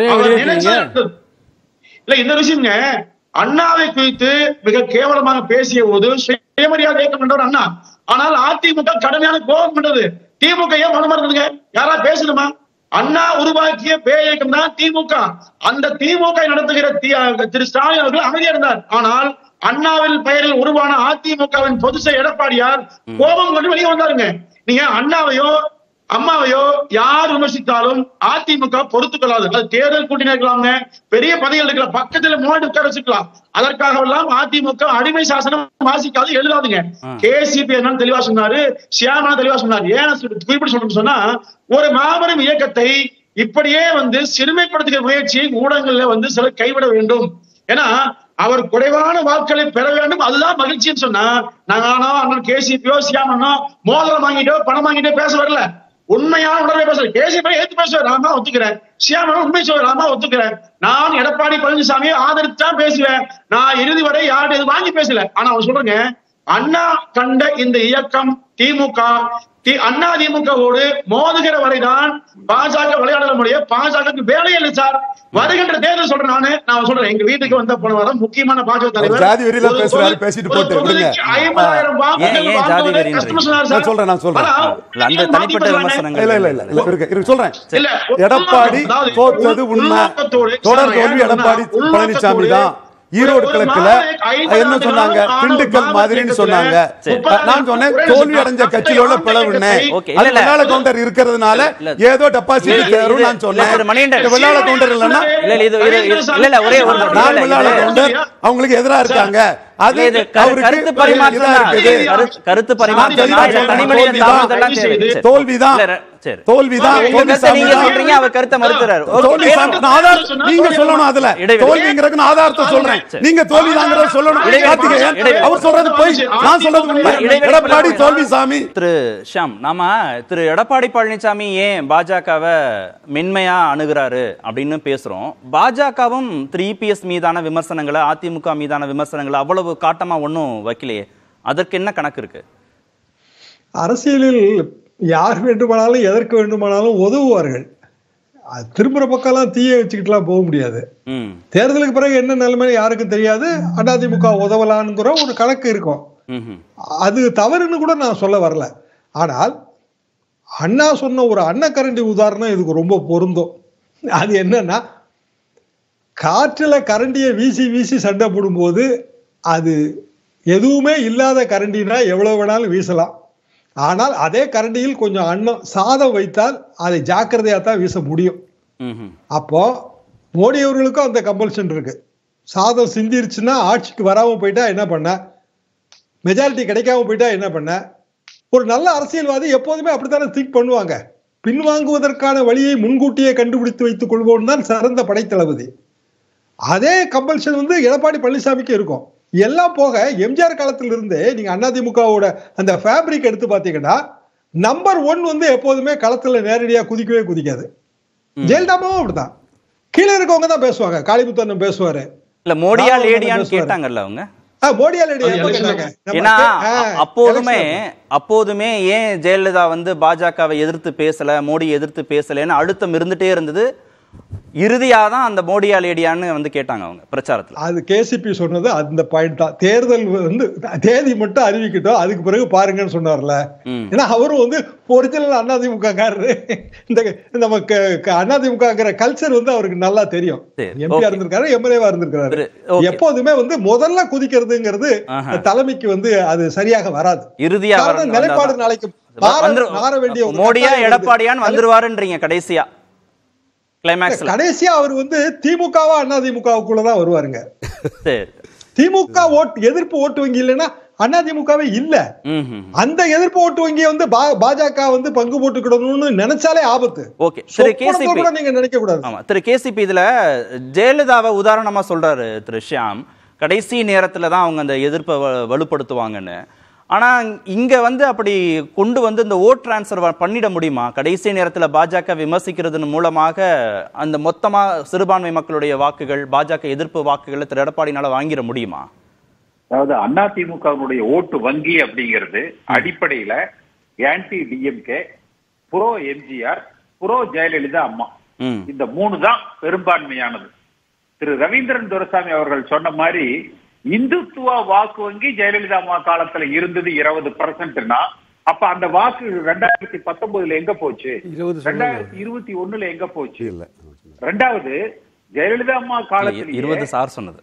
இல்ல. இந்த விஷயங்க அண்ணாவை குறித்து மிக கேவலமாக பேசிய போது சுயமரியாதை இயக்கம் என்றவர் அண்ணா. ஆனால் அதிமுக கடுமையான கோபம் கொண்டது. திமுக ஏன் மனமா இருந்ததுங்க? யாரா பேசணுமா? அண்ணா உருவாக்கிய பே இயக்கம் தான் திமுக. அந்த திமுக நடத்துகிற திரு ஸ்டாலின் அவர்கள் அமைதியா இருந்தார். ஆனால் அண்ணாவின் பெயரில் உருவான அதிமுகவின் பொதுச் செயலர் எடப்பாடியார் கோபம் கொண்டு வெளியே வந்தாருங்க. நீங்க அண்ணாவையோ அம்மாவையோ யார் விமர்சித்தாலும் அதிமுக பொறுத்துக் கொள்ளாது. அது தேர்தல் கூட்டணி இருக்கலாம்ங்க, பெரிய பதவிகள் இருக்கலாம், பக்கத்துல முன்னாடி உட்கார வச்சுக்கலாம். அதற்காக எல்லாம் அதிமுக அடிமை சாசனம் வாசிக்காது, எழுதாதுங்க. கேசிபி என்ன தெளிவா சொன்னாரு, சியாமா தெளிவா சொன்னாரு. ஏன் குறிப்பிட்டு சொல்லணும்னு சொன்னா, ஒரு மாபெரும் இயக்கத்தை இப்படியே வந்து சிறுமைப்படுத்துகிற முயற்சியை ஊடகங்கள்ல வந்து சிலர் கைவிட வேண்டும். ஏன்னா அவர் குறைவான வாக்குகளை பெற வேண்டும், அதுதான் மகிழ்ச்சின்னு சொன்னா, நானோ அண்ணன் கேசிபியோ சியாமனோ மோதிரம் வாங்கிட்டோ பணம் வாங்கிட்டோ பேச வரல. உண்மையான உணர்வை பேசுறேன். கேசிபி ஏத்து பேசுவேன், ராமா ஒத்துக்கிறேன். சியாமனும் உண்மை சொல்ற ராமா ஒத்துக்கிறேன். நான் எடப்பாடி பழனிசாமியை ஆதரிச்சுதான் பேசுவேன். நான் இறுதி வரை யாரும் இது வாங்கி பேசல. ஆனா அவர் சொல்றேங்க, அண்ணா கண்ட இந்த இயக்கம் திமுக அண்ணா திமுகவோடு மோதுகிற வரைதான் பாஜக விளையாட முடியும். பாஜக வேலையே இல்லை சார். வருகின்ற தேர்தல் சொல்றேன். நானு நான் சொல்றேன், எங்க வீட்டுக்கு வந்த போன வாரம் முக்கியமான பாஜக தலைவர் ஐம்பதாயிரம் எடப்பாடி தோற்றது உண்மை, தொடர் தோல்வி எடப்பாடி பழனிசாமி தான். ஈரோடு கிழக்குல என்ன சொன்னாங்க, திண்டுக்கல் மாதிரின்னு சொன்னாங்க. நான் சொன்னேன் தோல்வி அடைஞ்ச கட்சியோட பிளவுன்னு. வெள்ளாள கவுண்டர் இருக்கிறதுனால ஏதோ டெபாசிட் தேரும் நான் சொன்னேன். வெள்ளாள கவுண்டர் இல்லைன்னா நான் வெள்ளாள கவுண்டர் அவங்களுக்கு எதிராக இருக்காங்க. அது கருத்து பரிமாற்றம் கருத்து பரிமாற்றம் தோல்விதான் தோல்விதான் அவர் கருத்தை மறுக்கிறார். நீங்க சொல்லணும், அதுல தோல்விங்கிறதுக்கு நான் ஆதாரத்தை சொல்றேன், நீங்க தோல்விதாங்கிறத சொல்லணும். அவர் சொல்றது போய், நான் சொல்றது உண்மை. எடப்பாடி தோல்வி சாமி. திரு ஷாம், நாம திரு எடப்பாடி பழனிசாமி ஏன் பாஜகவை மென்மையா அணுகிறாரு அப்படின்னு பேசுறோம். பாஜகவும் திரு இபிஎஸ் மீதான விமர்சனங்களை, அதிமுக மீதான விமர்சனங்களை அவ்வளவு காட்டமா ஒன்னும் வைக்கலையே, அதற்கு என்ன கணக்கு இருக்கு? அரசியலில் யார் வேண்டுமானாலும் எதற்கு வேண்டுமானாலும் உதவுவார்கள். திரும்புற பக்கம்லாம் தீய வச்சுக்கிட்டுலாம் போக முடியாது. தேர்தலுக்கு பிறகு என்ன நிலைமை யாருக்கும் தெரியாது. அதிமுக உதவலான்ங்கிற ஒரு கணக்கு இருக்கும். அது தவறுன்னு கூட நான் சொல்ல வரல. ஆனால் அண்ணா சொன்ன ஒரு அன்னக்கரண்டி உதாரணம் இதுக்கு ரொம்ப பொருந்தும். அது என்னன்னா, காற்றுல கரண்டியை வீசி வீசி சண்டை போடும்போது அது எதுவுமே இல்லாத கரண்டினா எவ்வளவு வேணாலும் வீசலாம். ஆனால் அதே கரண்டியில் கொஞ்சம் அன்னம் சாதம் வைத்தால் அதை ஜாக்கிரதையா தான் வீச முடியும். அப்போ மோடி அவர்களுக்கும் அந்த கம்பல்ஷன் இருக்கு. சாதம் சிந்திருச்சுன்னா ஆட்சிக்கு வராம போயிட்டா என்ன பண்ண, மெஜாரிட்டி கிடைக்காம போயிட்டா என்ன பண்ண. ஒரு நல்ல அரசியல்வாதி எப்போதுமே அப்படித்தானே திங்க் பண்ணுவாங்க. பின்வாங்குவதற்கான வழியை முன்கூட்டியே கண்டுபிடித்து வைத்துக் கொள்வோம் தான் சிறந்த படைத்தளபதி. அதே கம்பல்ஷன் வந்து எடப்பாடி பழனிசாமிக்கு இருக்கும். எல்லாம் போக எம்ஜிஆர் காலத்துல இருந்தே நீங்க அதிமுகவோட அந்த ஃபேப்ரிக் எடுத்து பாத்தீங்கன்னா, நம்பர் ஒன் வந்து எப்போதுமே களத்துல நேரடியா குதிக்கவே குதிக்காது. ஜெயலலிதாவும் அப்படிதான், கீழே இருக்கவங்க தான் பேசுவாங்க. காளிமுத்தன் பேசுவாரு. இல்ல மோடியா லேடியான்னு கேட்டாங்கல்ல அவங்க. ஏன்னா அப்போதுமே அப்போதுமே ஏன் ஜெயலலிதா வந்து பாஜகவை எதிர்த்து பேசல, மோடி எதிர்த்து பேசலன்னு அழுத்தம் இருந்துட்டே இருந்தது. இறுதியாக தான் அந்த மோடியா லேடியான்னு வந்து கேட்டாங்க அவங்க பிரச்சாரத்தில். அது கேசிபி சொன்னது அந்த பாயிண்ட் தான். தேர்தல் வந்து தேதி மட்டும் அறிவிக்கட்டும், அதுக்கு பிறகு பாருங்கன்னு சொன்னார்ல. ஏன்னா அவரும் வந்து ஒரிஜினல் அதிமுக காரரு. இந்த நமக்கு அதிமுகங்கிற கல்ச்சர் வந்து அவருக்கு நல்லா தெரியும். எம்பியா இருந்திருக்காரு, எம்எல்ஏவா இருந்திருக்காரு. எப்போதுமே வந்து முதல்ல குதிக்கிறதுங்கிறது தலைமைக்கு வந்து அது சரியாக வராது. இறுதியாக நிலைப்பாடு நாளைக்கு மாற வேண்டிய மோடியா எடப்பாடியான்னு வந்துருவாருன்றீங்க. கடைசியா கடைசியா அவர் வந்து திமுகவா அதிமுகவுக்குள்ளதான் வருவாருங்க. திமுக ஓட்டு எதிர்ப்பு ஓட்டு வங்கி இல்லைன்னா அதிமுகவே இல்ல. அந்த எதிர்ப்பு ஓட்டு வங்கியை வந்து பாஜக வந்து பங்கு போட்டுக்கிடணும்னு நினைச்சாலே ஆபத்து. ஓகே, திரு கேசிபி நீங்க நினைக்க கூடாது. ஆமா, திரு கேசிபி இதுல ஜெயலலிதாவை உதாரணமா சொல்றாரு திரு ஷியாம். கடைசி நேரத்துல தான் அவங்க அந்த எதிர்ப்பை வலுப்படுத்துவாங்கன்னு. ஆனா இங்க வந்து அப்படி கொண்டு வந்து இந்த ஓட் டிரான்ஸ்ஃபர் பண்ணிட முடியுமா? கடைசி நேரத்தில் பாஜக விமர்சிக்கிறதன் மூலமாக அந்த மொத்தமா சிறுபான்மை மக்களுடைய வாக்குகள், பாஜக எதிர்ப்பு வாக்குகளை திரு எடப்பாடினால வாங்கிட முடியுமா? அதாவது அதிமுகவுடைய ஓட்டு வங்கி அப்படிங்கிறது அடிப்படையில anti DMK, pro MGR, pro Jayalalithaa அம்மா, இந்த மூணு தான் பெரும்பான்மையானது. திரு ரவீந்திரன் துரைசாமி அவர்கள் சொன்ன மாதிரி இந்துத்துவ வாக்கு வங்கி ஜெயலலிதா அம்மா காலத்துல இருந்தது இருபது பர்சன்ட்னா, அப்ப அந்த வாக்கு ரெண்டாயிரத்தி பத்தொன்பதுல எங்க போச்சு, ரெண்டாயிரத்தி இருபத்தி ஒண்ணுல எங்க போச்சு? ரெண்டாவது ஜெயலலிதா அம்மா காலத்துல இருபது சார் சொன்னது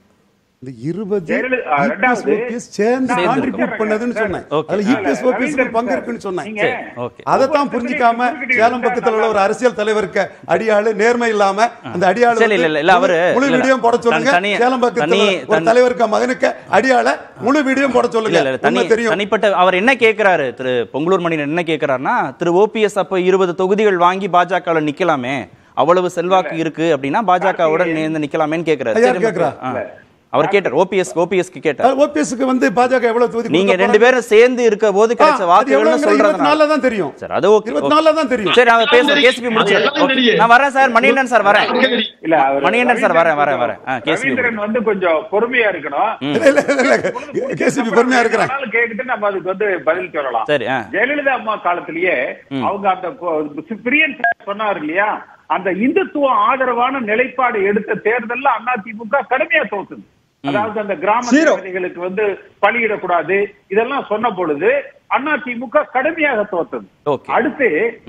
அதைத்தான் புரிஞ்சுக்காம சேலம் பக்கத்துல உள்ள ஒரு அரசியல் தலைவருக்கு அடியாளு நேர்மை இல்லாம அந்த அடியாளு முழு வீடியோ போட சொல்லுங்க. சேலம் பக்கத்துல ஒரு தலைவருக்கு மகனுக்கு அடியாள முழு வீடியோ போட சொல்லுங்க. தனிப்பட்ட அவர் என்ன கேட்கிறாரு, திரு பொங்கலூர் மணியன் என்ன கேட்கிறாருன்னா, திரு ஓபிஎஸ் அப்ப இருபது தொகுதிகள் வாங்கி பாஜக நிக்கலாமே, அவ்வளவு செல்வாக்கு இருக்கு அப்படின்னா பாஜகவோட நேர்ந்து நிக்கலாமேன்னு கேட்கிறாரு. அவர் கேட்டார் ஓபிஎஸ் ஓபிஎஸ்க்கு கேட்டார். ஓபிஎஸ்க்கு வந்து பாஜக எவ்வளவு தொகுதி நீங்க ரெண்டு பேரும் சேர்ந்து இருக்க போது கிடைச்ச வாக்குகள்னு சொல்றதுனால தான் தெரியும் சார். அது ஓகே, இருபத்தி நாலு தான் தெரியும். சரி, அவ பேச கேசிபி முடிச்சு நான் வரேன் சார். மணிகண்டன் சார் வரேன். இல்ல மணிகண்டன் சார் வரேன் வரேன் வரேன். கேசிபி வந்து கொஞ்சம் பொறுமையா இருக்கணும். இல்ல இல்ல கேசிபி பொறுமையா இருக்கறேன். கேக்கிட்டு நம்ம அதுக்கு வந்து பதில் சொல்லலாம். சரி, ஜெயலலிதா அம்மா காலத்திலேயே அவங்க அந்த பிரியன் சொன்னார் இல்லையா, அந்த இந்துத்துவ ஆதரவான நிலைப்பாடு எடுத்த தேர்தல்ல அதிமுக கடுமையா தோத்துது. அதாவது அந்த கிராம தேவதைகளுக்கு வந்து பலியிடக்கூடாது இதெல்லாம் சொன்ன பொழுது அதிமுக கடுமையாக தோத்தது. அடுத்து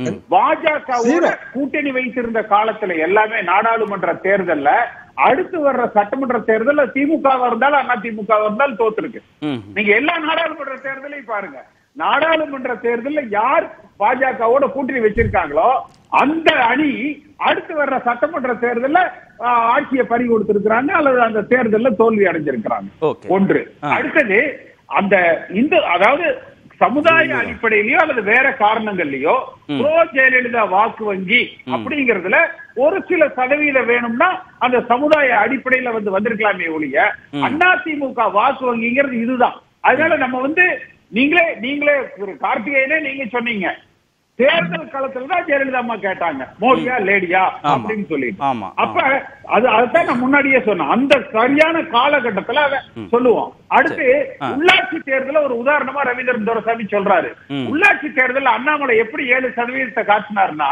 பாஜகவோட கூட்டணி வைத்திருந்த காலத்துல எல்லாமே நாடாளுமன்ற தேர்தல்ல, அடுத்து வர்ற சட்டமன்ற தேர்தல் திமுக இருந்தாலும் அதிமுக இருந்தாலும் தோத்துருக்கு. நீங்க எல்லா நாடாளுமன்ற தேர்தலையும் பாருங்க, நாடாளுமன்ற தேர்தலில் யார் பாஜகவோட கூட்டணி வச்சிருக்காங்களோ அந்த அணி அடுத்து வர்ற சட்டமன்ற தேர்தலில் ஆட்சியை பறி கொடுத்திருக்கிறாங்க அல்லது அந்த தேர்தலில் தோல்வி அடைஞ்சிருக்கிறாங்க. ஒன்று. அடுத்தது அந்த இந்த அதாவது சமுதாய அடிப்படையிலயோ அல்லது வேற காரணங்கள்லயோ புரோ ஜெயலலிதா வாக்கு வங்கி அப்படிங்கறதுல ஒரு சில சதவீதம் வேணும்னா அந்த சமுதாய அடிப்படையில வந்து வந்திருக்கலாமே ஒழிய அதிமுக வாக்கு வங்கிங்கிறது இதுதான். அதனால நம்ம வந்து நீங்களே நீங்களே கார்த்திகேயனே நீங்க சொன்னீங்க, தேர்தல் காலத்துல தான் ஜெயலலிதா அம்மா கேட்டாங்க மோடியா லேடியா அப்படின்னு சொல்லிட்டு. அப்ப அது அதுதான் நான் முன்னாடியே சொன்னேன், அந்த சரியான காலகட்டத்துல அதை சொல்லுவோம். அடுத்து உள்ளாட்சி தேர்தல ஒரு உதாரணமா ரவீந்திரன் துரைசாமி சொல்றாரு. உள்ளாட்சி தேர்தல் அண்ணாமலை எப்படி ஏழு சதவீதத்தை காட்டினார்னா,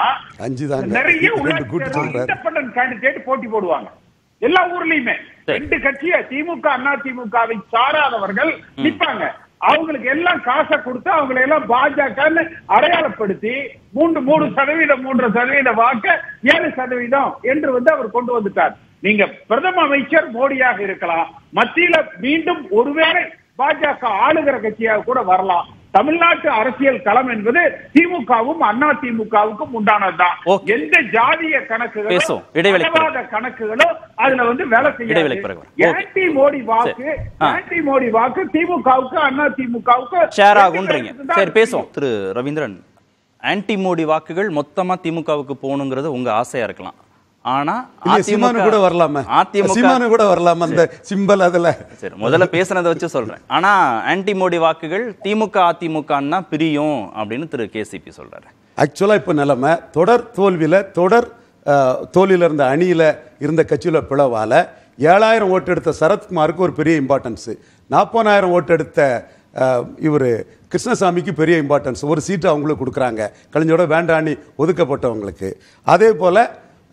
நிறைய உள்ளாட்சி இண்டிபெண்டன்ட் கேண்டிடேட் போட்டி போடுவாங்க எல்லா ஊர்லயுமே. ரெண்டு கட்சிய திமுக அதிமுகவை சாராதவர்கள் நிற்பாங்க. அவங்களுக்கு எல்லாம் காசை கொடுத்து அவங்களை எல்லாம் பாஜக அடையாளப்படுத்தி மூன்று மூணு சதவீதம் மூன்று சதவீத வாக்கு ஏழு சதவீதம் என்று வந்து அவர் கொண்டு வந்துட்டார். நீங்க பிரதம அமைச்சர் மோடியாக இருக்கலாம், மத்தியில மீண்டும் ஒருவேளை பாஜக ஆளுகிற கட்சியாக கூட வரலாம். தமிழ்நாட்டு அரசியல் களம் என்பது திமுகவும் அண்ணா திமுகவுக்கும் உண்டானதுதான். எந்த ஜாதிய கணக்குகளோ கணக்குகளோ அதுல வந்து வேலை செய்ய. ஆன்டி மோடி வாக்கு ஆன்டி மோடி வாக்கு திமுகவுக்கு அண்ணா திமுகவுக்கு ஷேர் ஆகும்ன்றீங்க. சரி, பேசுவோம். திரு ரவீந்திரன், ஆன்டி மோடி வாக்குகள் மொத்தமா திமுகவுக்கு போகணுங்கிறது உங்க ஆசையா இருக்கலாம், ஆனா அதிமுக கூட வரலாமா, அதிமுக கூட வரலாமா அந்த சிம்பல் அதுல. சரி, முதல்ல பேசுனதை வச்சு சொல்றேன். ஆனா ஆன்டி மோடி வாக்குகள் திமுக அதிமுகன்னா பிரியும் அப்படின்னு திரு கேசிபி சொல்றாரு. ஆக்சுவலா இப்ப நிலைமை தொடர் தோல்வியில தொடர் தோல்வியில இருந்த அணியில இருந்த கட்சியில பிளவால ஏழாயிரம் ஓட்டு எடுத்த சரத்குமாருக்கு ஒரு பெரிய இம்பார்ட்டன்ஸ், நாற்பதாயிரம் ஓட்டு எடுத்த இவர் கிருஷ்ணசாமிக்கு பெரிய இம்பார்ட்டன்ஸ், ஒரு சீட்டு அவங்களுக்கு கொடுக்குறாங்க கலைஞரோட வேண்டாணி ஒதுக்கப்பட்டவங்களுக்கு. அதே போல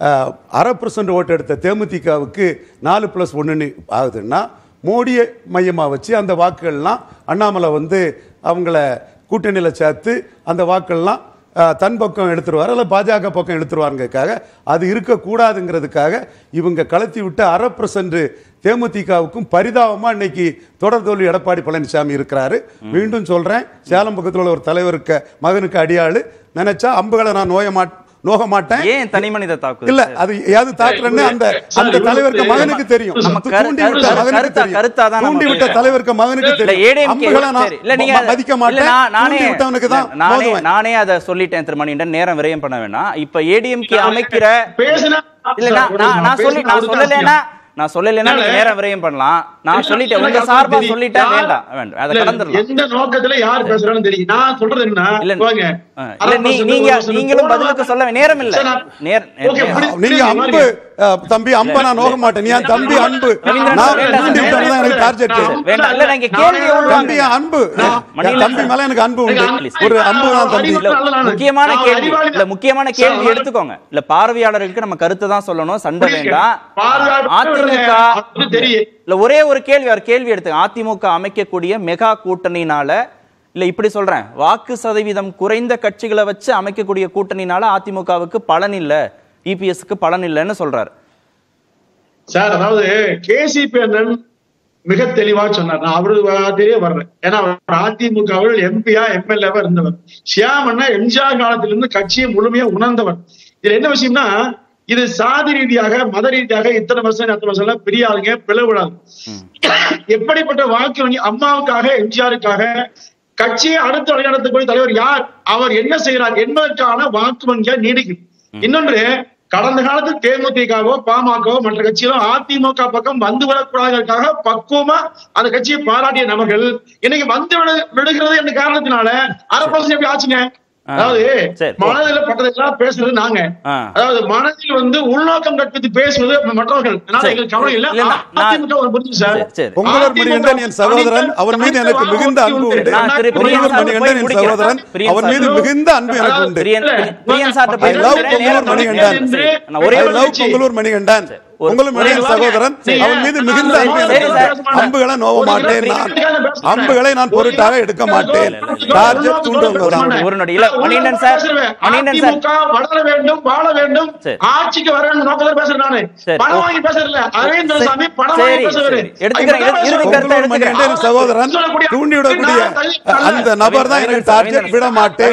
அரை பர்சன்ட் ஓட்டு எடுத்த தேமுதிகவுக்கு நாலு பிளஸ் ஒன்னு ஆகுதுன்னா மோடியை மையமாக வச்சு அந்த வாக்குகள்லாம் அண்ணாமலை வந்து அவங்கள கூட்டணியில் சேர்த்து அந்த வாக்குகள்லாம் தன் பக்கம் எடுத்துருவார் அல்ல பாஜக பக்கம் எடுத்துருவாருங்கிறதுக்காக அது இருக்கக்கூடாதுங்கிறதுக்காக இவங்க கலத்தி விட்டு அரை பர்சன்ட் தேமுதிகவுக்கும் பரிதாபமாக இன்னைக்கு தொடர் தோல்வி எடப்பாடி பழனிசாமி இருக்கிறாரு. மீண்டும் சொல்றேன், சேலம் பக்கத்தில் உள்ள ஒரு தலைவருக்கு மகனுக்கு அடியாளு நினைச்சா அம்புகளை நான் நோய மாட்டேன் நோக மாட்டேன். ஏன் தனி மனித தாக்குதல் இல்ல, அது ஏது தாக்குறன்னு அந்த அந்த தலைவருக்கு மகனுக்கு தெரியும். தூண்டி விட்ட மகனுக்கு தெரியும். தூண்டி விட்ட தலைவருக்கு மகனுக்கு தெரியும். அம்புகளை நான் மதிக்க மாட்டேன். நானே விட்டவனுக்கு தான் நானே நானே அதை சொல்லிட்டேன். திருமணிண்டன் நேரம் விரயம் பண்ண வேணாம். இப்ப ஏடிஎம்கே அமைக்கிற இல்ல நான் நான் சொல்லி நான் சொல்லலைன்னா நான் சொல்லலைன்னா நேரம் விரயம் பண்ணலாம். நான் சொல்லிட்டேன், உங்க சார்பா சொல்லிட்டேன். வேண்டாம் வேண்டாம், அதை கடந்துடலாம். எந்த நோக்கத்துல யார் பேசுறான்னு தெரியும். நான் சொல்றது என்ன, நீங்க நீங்களும் பதிலுக்கு சொல்ல நேரம் இல்ல. நீங்க அன்பு தம்பி, அன்ப நான் நோக மாட்டேன். நீ தம்பி அன்பு, எனக்கு டார்கெட் தம்பி அன்பு, தம்பி மேல எனக்கு அன்பு உண்டு. ஒரு அன்பு தான் தம்பி. முக்கியமான கேள்வி இல்ல, முக்கியமான கேள்வி எடுத்துக்கோங்க. இல்ல பார்வையாளர்களுக்கு நம்ம கருத்து தான் சொல்லணும், சண்டை வேண்டாம். அதிமுக இல்ல ஒரே ஒரு கேள்வி, அவர் கேள்வி எடுத்து அதிமுக அமைக்கக்கூடிய மெகா கூட்டணினால இல்ல இப்படி சொல்றேன், வாக்கு சதவீதம் குறைந்த கட்சிகளை வச்சு அமைக்கக்கூடிய கூட்டணினால அதிமுகவுக்கு பலன் இல்ல, இபிஎஸ்க்கு பலன் இல்லைன்னு சொல்றாரு சார். அதாவது கேசிபி அண்ணன் மிக தெளிவா சொன்னார். நான் அவரு வார்த்தையே வர்றேன். ஏன்னா அதிமுக எம்பியா எம்எல்ஏவா இருந்தவர். ஷியாம் அண்ணா எம்ஜிஆர் காலத்திலிருந்து கட்சியை முழுமையா உணர்ந்தவர். இதுல என்ன விஷயம்னா, இது சாதி ரீதியாக மத ரீதியாக இத்தனை வருஷம் அத்தனை வருஷம் பிரியாதுங்க, பிளவுடாது. எப்படிப்பட்ட வாக்கு வங்கி அம்மாவுக்காக எம்ஜிஆருக்காக கட்சியை அடுத்த வழிநடத்தக்கூடிய தலைவர் யார், அவர் என்ன செய்யறார் என்பதற்கான வாக்கு வங்கியா நீடிக்கும். இன்னொன்று, கடந்த காலத்தில் தேமுதிகவோ பாமகவோ மற்ற கட்சிகளோ அதிமுக பக்கம் வந்து விடக்கூடாதற்காக பக்குவமா அந்த கட்சியை பாராட்டிய நபர்கள் இன்னைக்கு வந்து விடுகிறது என்ற காரணத்தினால அரை பர்சன்ட் எப்படி ஆச்சுங்க. அதாவது மனதில் பட்டதெல்லாம் பேசுறது நாங்க, அதாவது மனதில் வந்து உள்நோக்கம் கற்பித்து பேசுவது மற்றவர்கள். எங்களுக்கு கவலை இல்ல. அதிமுக ஒரு புரிஞ்சு சார், பொங்கலூர் மணிகண்டன் என் சகோதரன், அவன் மீது எனக்கு மிகுந்த அன்பு உண்டு. பொங்கலூர் மணிகண்டன் என் சகோதரன், அவன் மீது மிகுந்த அன்பு எனக்கு உண்டு. I love Pongalur Manikandan, I love Pongalur Manikandan. Pongalur Manikandan சகோதரன், அவன் மீது மிகுந்த அன்பு. அம்புகளை நோவ மாட்டேன், நான் அம்புகளை நான் பொருட்டாக எடுக்க மாட்டேன். டார்கெட் தூண்டுவங்க ஒரு நொடியில மணிகண்டன் சார், மணிகண்டன் சார் வளர வேண்டும், வாழ வேண்டும், ஆட்சிக்கு வர வேண்டும் நோக்கத்துல பேசுறேன். நானு பணம் வாங்கி பேசல, அரவிந்த் சாமி பணம் வாங்கி பேசுறாரு. பொங்கலூர் மணிகண்டன் சகோதரன் தூண்டிவிடக்கூடிய அந்த நபர் தான் எனக்கு டார்கெட். விட மாட்டேன்,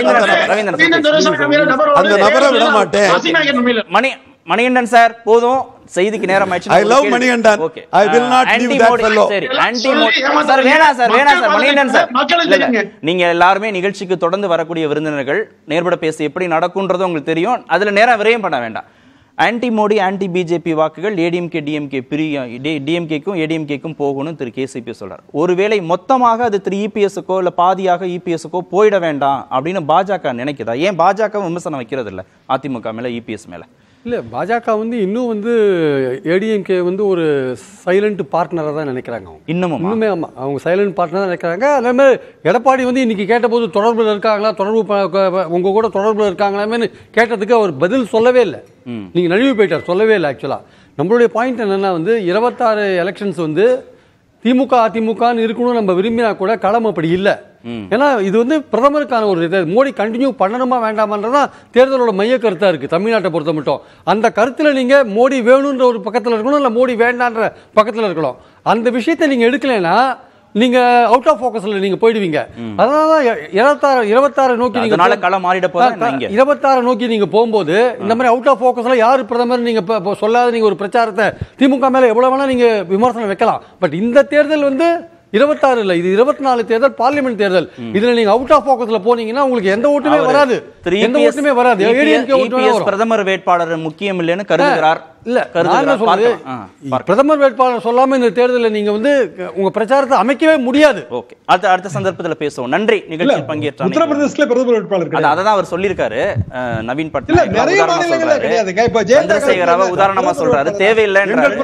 அந்த நபரை விட மாட்டேன். மணி மணிகண்டன் சார் போதும், செய்திக்கு நேரம் ஆயிடுச்சு. I love மணிகண்டன். I will not leave that fellow. சரி, ஆன்டி மோடி சார் வேணா சார், வேணா சார் மணிகண்டன் சார். நீங்க எல்லாரும் நிகழ்ச்சிக்கு தொடர்ந்து வரக்கூடிய விருந்தினர்கள், நேர்பட பேசி எப்படி நடக்கும்ன்றது உங்களுக்கு தெரியும். அதுல நேரம் விரயம் பண்ண வேண்டாம். ஆன்டி மோடி ஆன்டி பிஜேபி வாக்குகள் ஏடிஎம்கே டிஎம்கே பிரியா டிஎம்கேக்கும் ஏடிஎம்கேக்கும் போகணும் திரு கேசிபி சொல்றார். ஒருவேளை மொத்தமாக அது திரு இபிஎஸ்க்கோ இல்ல பாதியாக இபிஎஸ்க்கோ போயிட வேண்டாம் அப்படின்னு பாஜக நினைக்குதா? ஏன் பாஜக விமர்சனம் வைக்கிறது இல்ல அதிமுக மேல, இபிஎஸ் மேல? இல்லை, பாஜக வந்து இன்னும் வந்து ஏடிஎம்கே வந்து ஒரு சைலண்ட் பார்ட்னராக தான் நினைக்கிறாங்க. அவங்க இன்னமும் இன்னுமே ஆமாம், அவங்க சைலண்ட் பார்ட்னர் தான் நினைக்கிறாங்க. அதே மாதிரி எடப்பாடி வந்து இன்னைக்கு கேட்டபோது தொடர்பில் இருக்காங்களா, தொடர்பு உங்க கூட தொடர்பில் இருக்காங்களாமேன்னு கேட்டதுக்கு அவர் பதில் சொல்லவே இல்லை. நீங்கள் நழுவி போயிட்டார், சொல்லவே இல்லை. ஆக்சுவலாக நம்மளுடைய பாயிண்ட் என்னென்னா வந்து இருபத்தாறு எலெக்ஷன்ஸ் வந்து திமுக அதிமுகன்னு இருக்கணும் நம்ம விரும்பினா கூட களம் அப்படி இல்லை. ஏன்னா இது வந்து பிரதமருக்கான ஒரு இது, மோடி கண்டினியூ பண்ணணுமா வேண்டாமன்றதான் தேர்தலோட மைய கருத்தா இருக்கு தமிழ்நாட்டை பொறுத்த மட்டும். அந்த கருத்துல நீங்க மோடி வேணும்ன்ற ஒரு பக்கத்துல இருக்கணும், இல்ல மோடி வேண்டான்ற பக்கத்துல இருக்கணும். அந்த விஷயத்தை நீங்க எடுக்கலைன்னா நீங்க அவுட் ஆஃப் ஃபோக்கஸ்ல நீங்க போயிடுவீங்க. அதனால இருபத்தாறு இருபத்தாறு நோக்கி நீங்க களம் மாறிட போறீங்க. இருபத்தாறு நோக்கி நீங்க போகும்போது இந்த மாதிரி அவுட் ஆஃப் ஃபோக்கஸ்ல யாரு பிரதமர் நீங்க சொல்லாத நீங்க ஒரு பிரச்சாரத்தை திமுக மேல எவ்வளவு வேணா நீங்க விமர்சனம் வைக்கலாம். பட் இந்த தேர்தல் வந்து இருபத்தாறு இல்ல, இது இருபத்தி நாலு தேர்தல், பார்லிமெண்ட் தேர்தல். இதுல நீங்க அவுட் ஆஃப் ஃபோக்கஸ்ல போனீங்கன்னா உங்களுக்கு எந்த ஓட்டுமே வராது, எந்த ஓட்டுமே வராது. பிரதமர் வேட்பாளர் முக்கியம் இல்லைன்னு கருதுகிறார். இல்ல, பிரதமர் வேட்பாளர் சொல்லாம இந்த தேர்தலில் நீங்க வந்து உங்க பிரச்சாரத்தை அமைக்கவே முடியாது. ஓகே, அடுத்த அடுத்த சந்தர்ப்பத்தில் பேசுவோம். நன்றி நிகழ்ச்சியில் பங்கேற்ற. உத்தரப்பிரதேசல பிரதமர் வேட்பாளர் அதான் அவர் சொல்லியிருக்காரு. நவீன் பட்நாயக் சந்திரசேகராவை உதாரணமா சொல்றாரு, தேவையில்லைன்றாரு.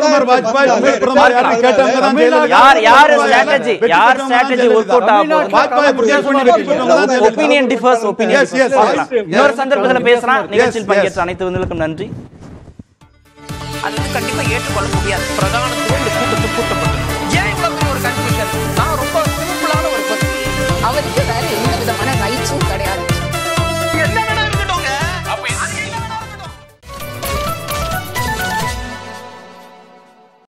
யார் யார் ஸ்ட்ராட்டஜி யார் ஸ்ட்ராட்டஜி வொர்க் அவுட் ஆகும். Opinion differs opinion. இன்னொரு சந்தர்ப்பத்தில் பேசுறான். நிகழ்ச்சியில் பங்கேற்ற அனைத்து விருந்தினருக்கும் நன்றி. அது கண்டிப்பா ஏற்றுக்கொள்ள முடியாது. பிரதான கூட்டத்துக்கு கூட்டப்பட்ட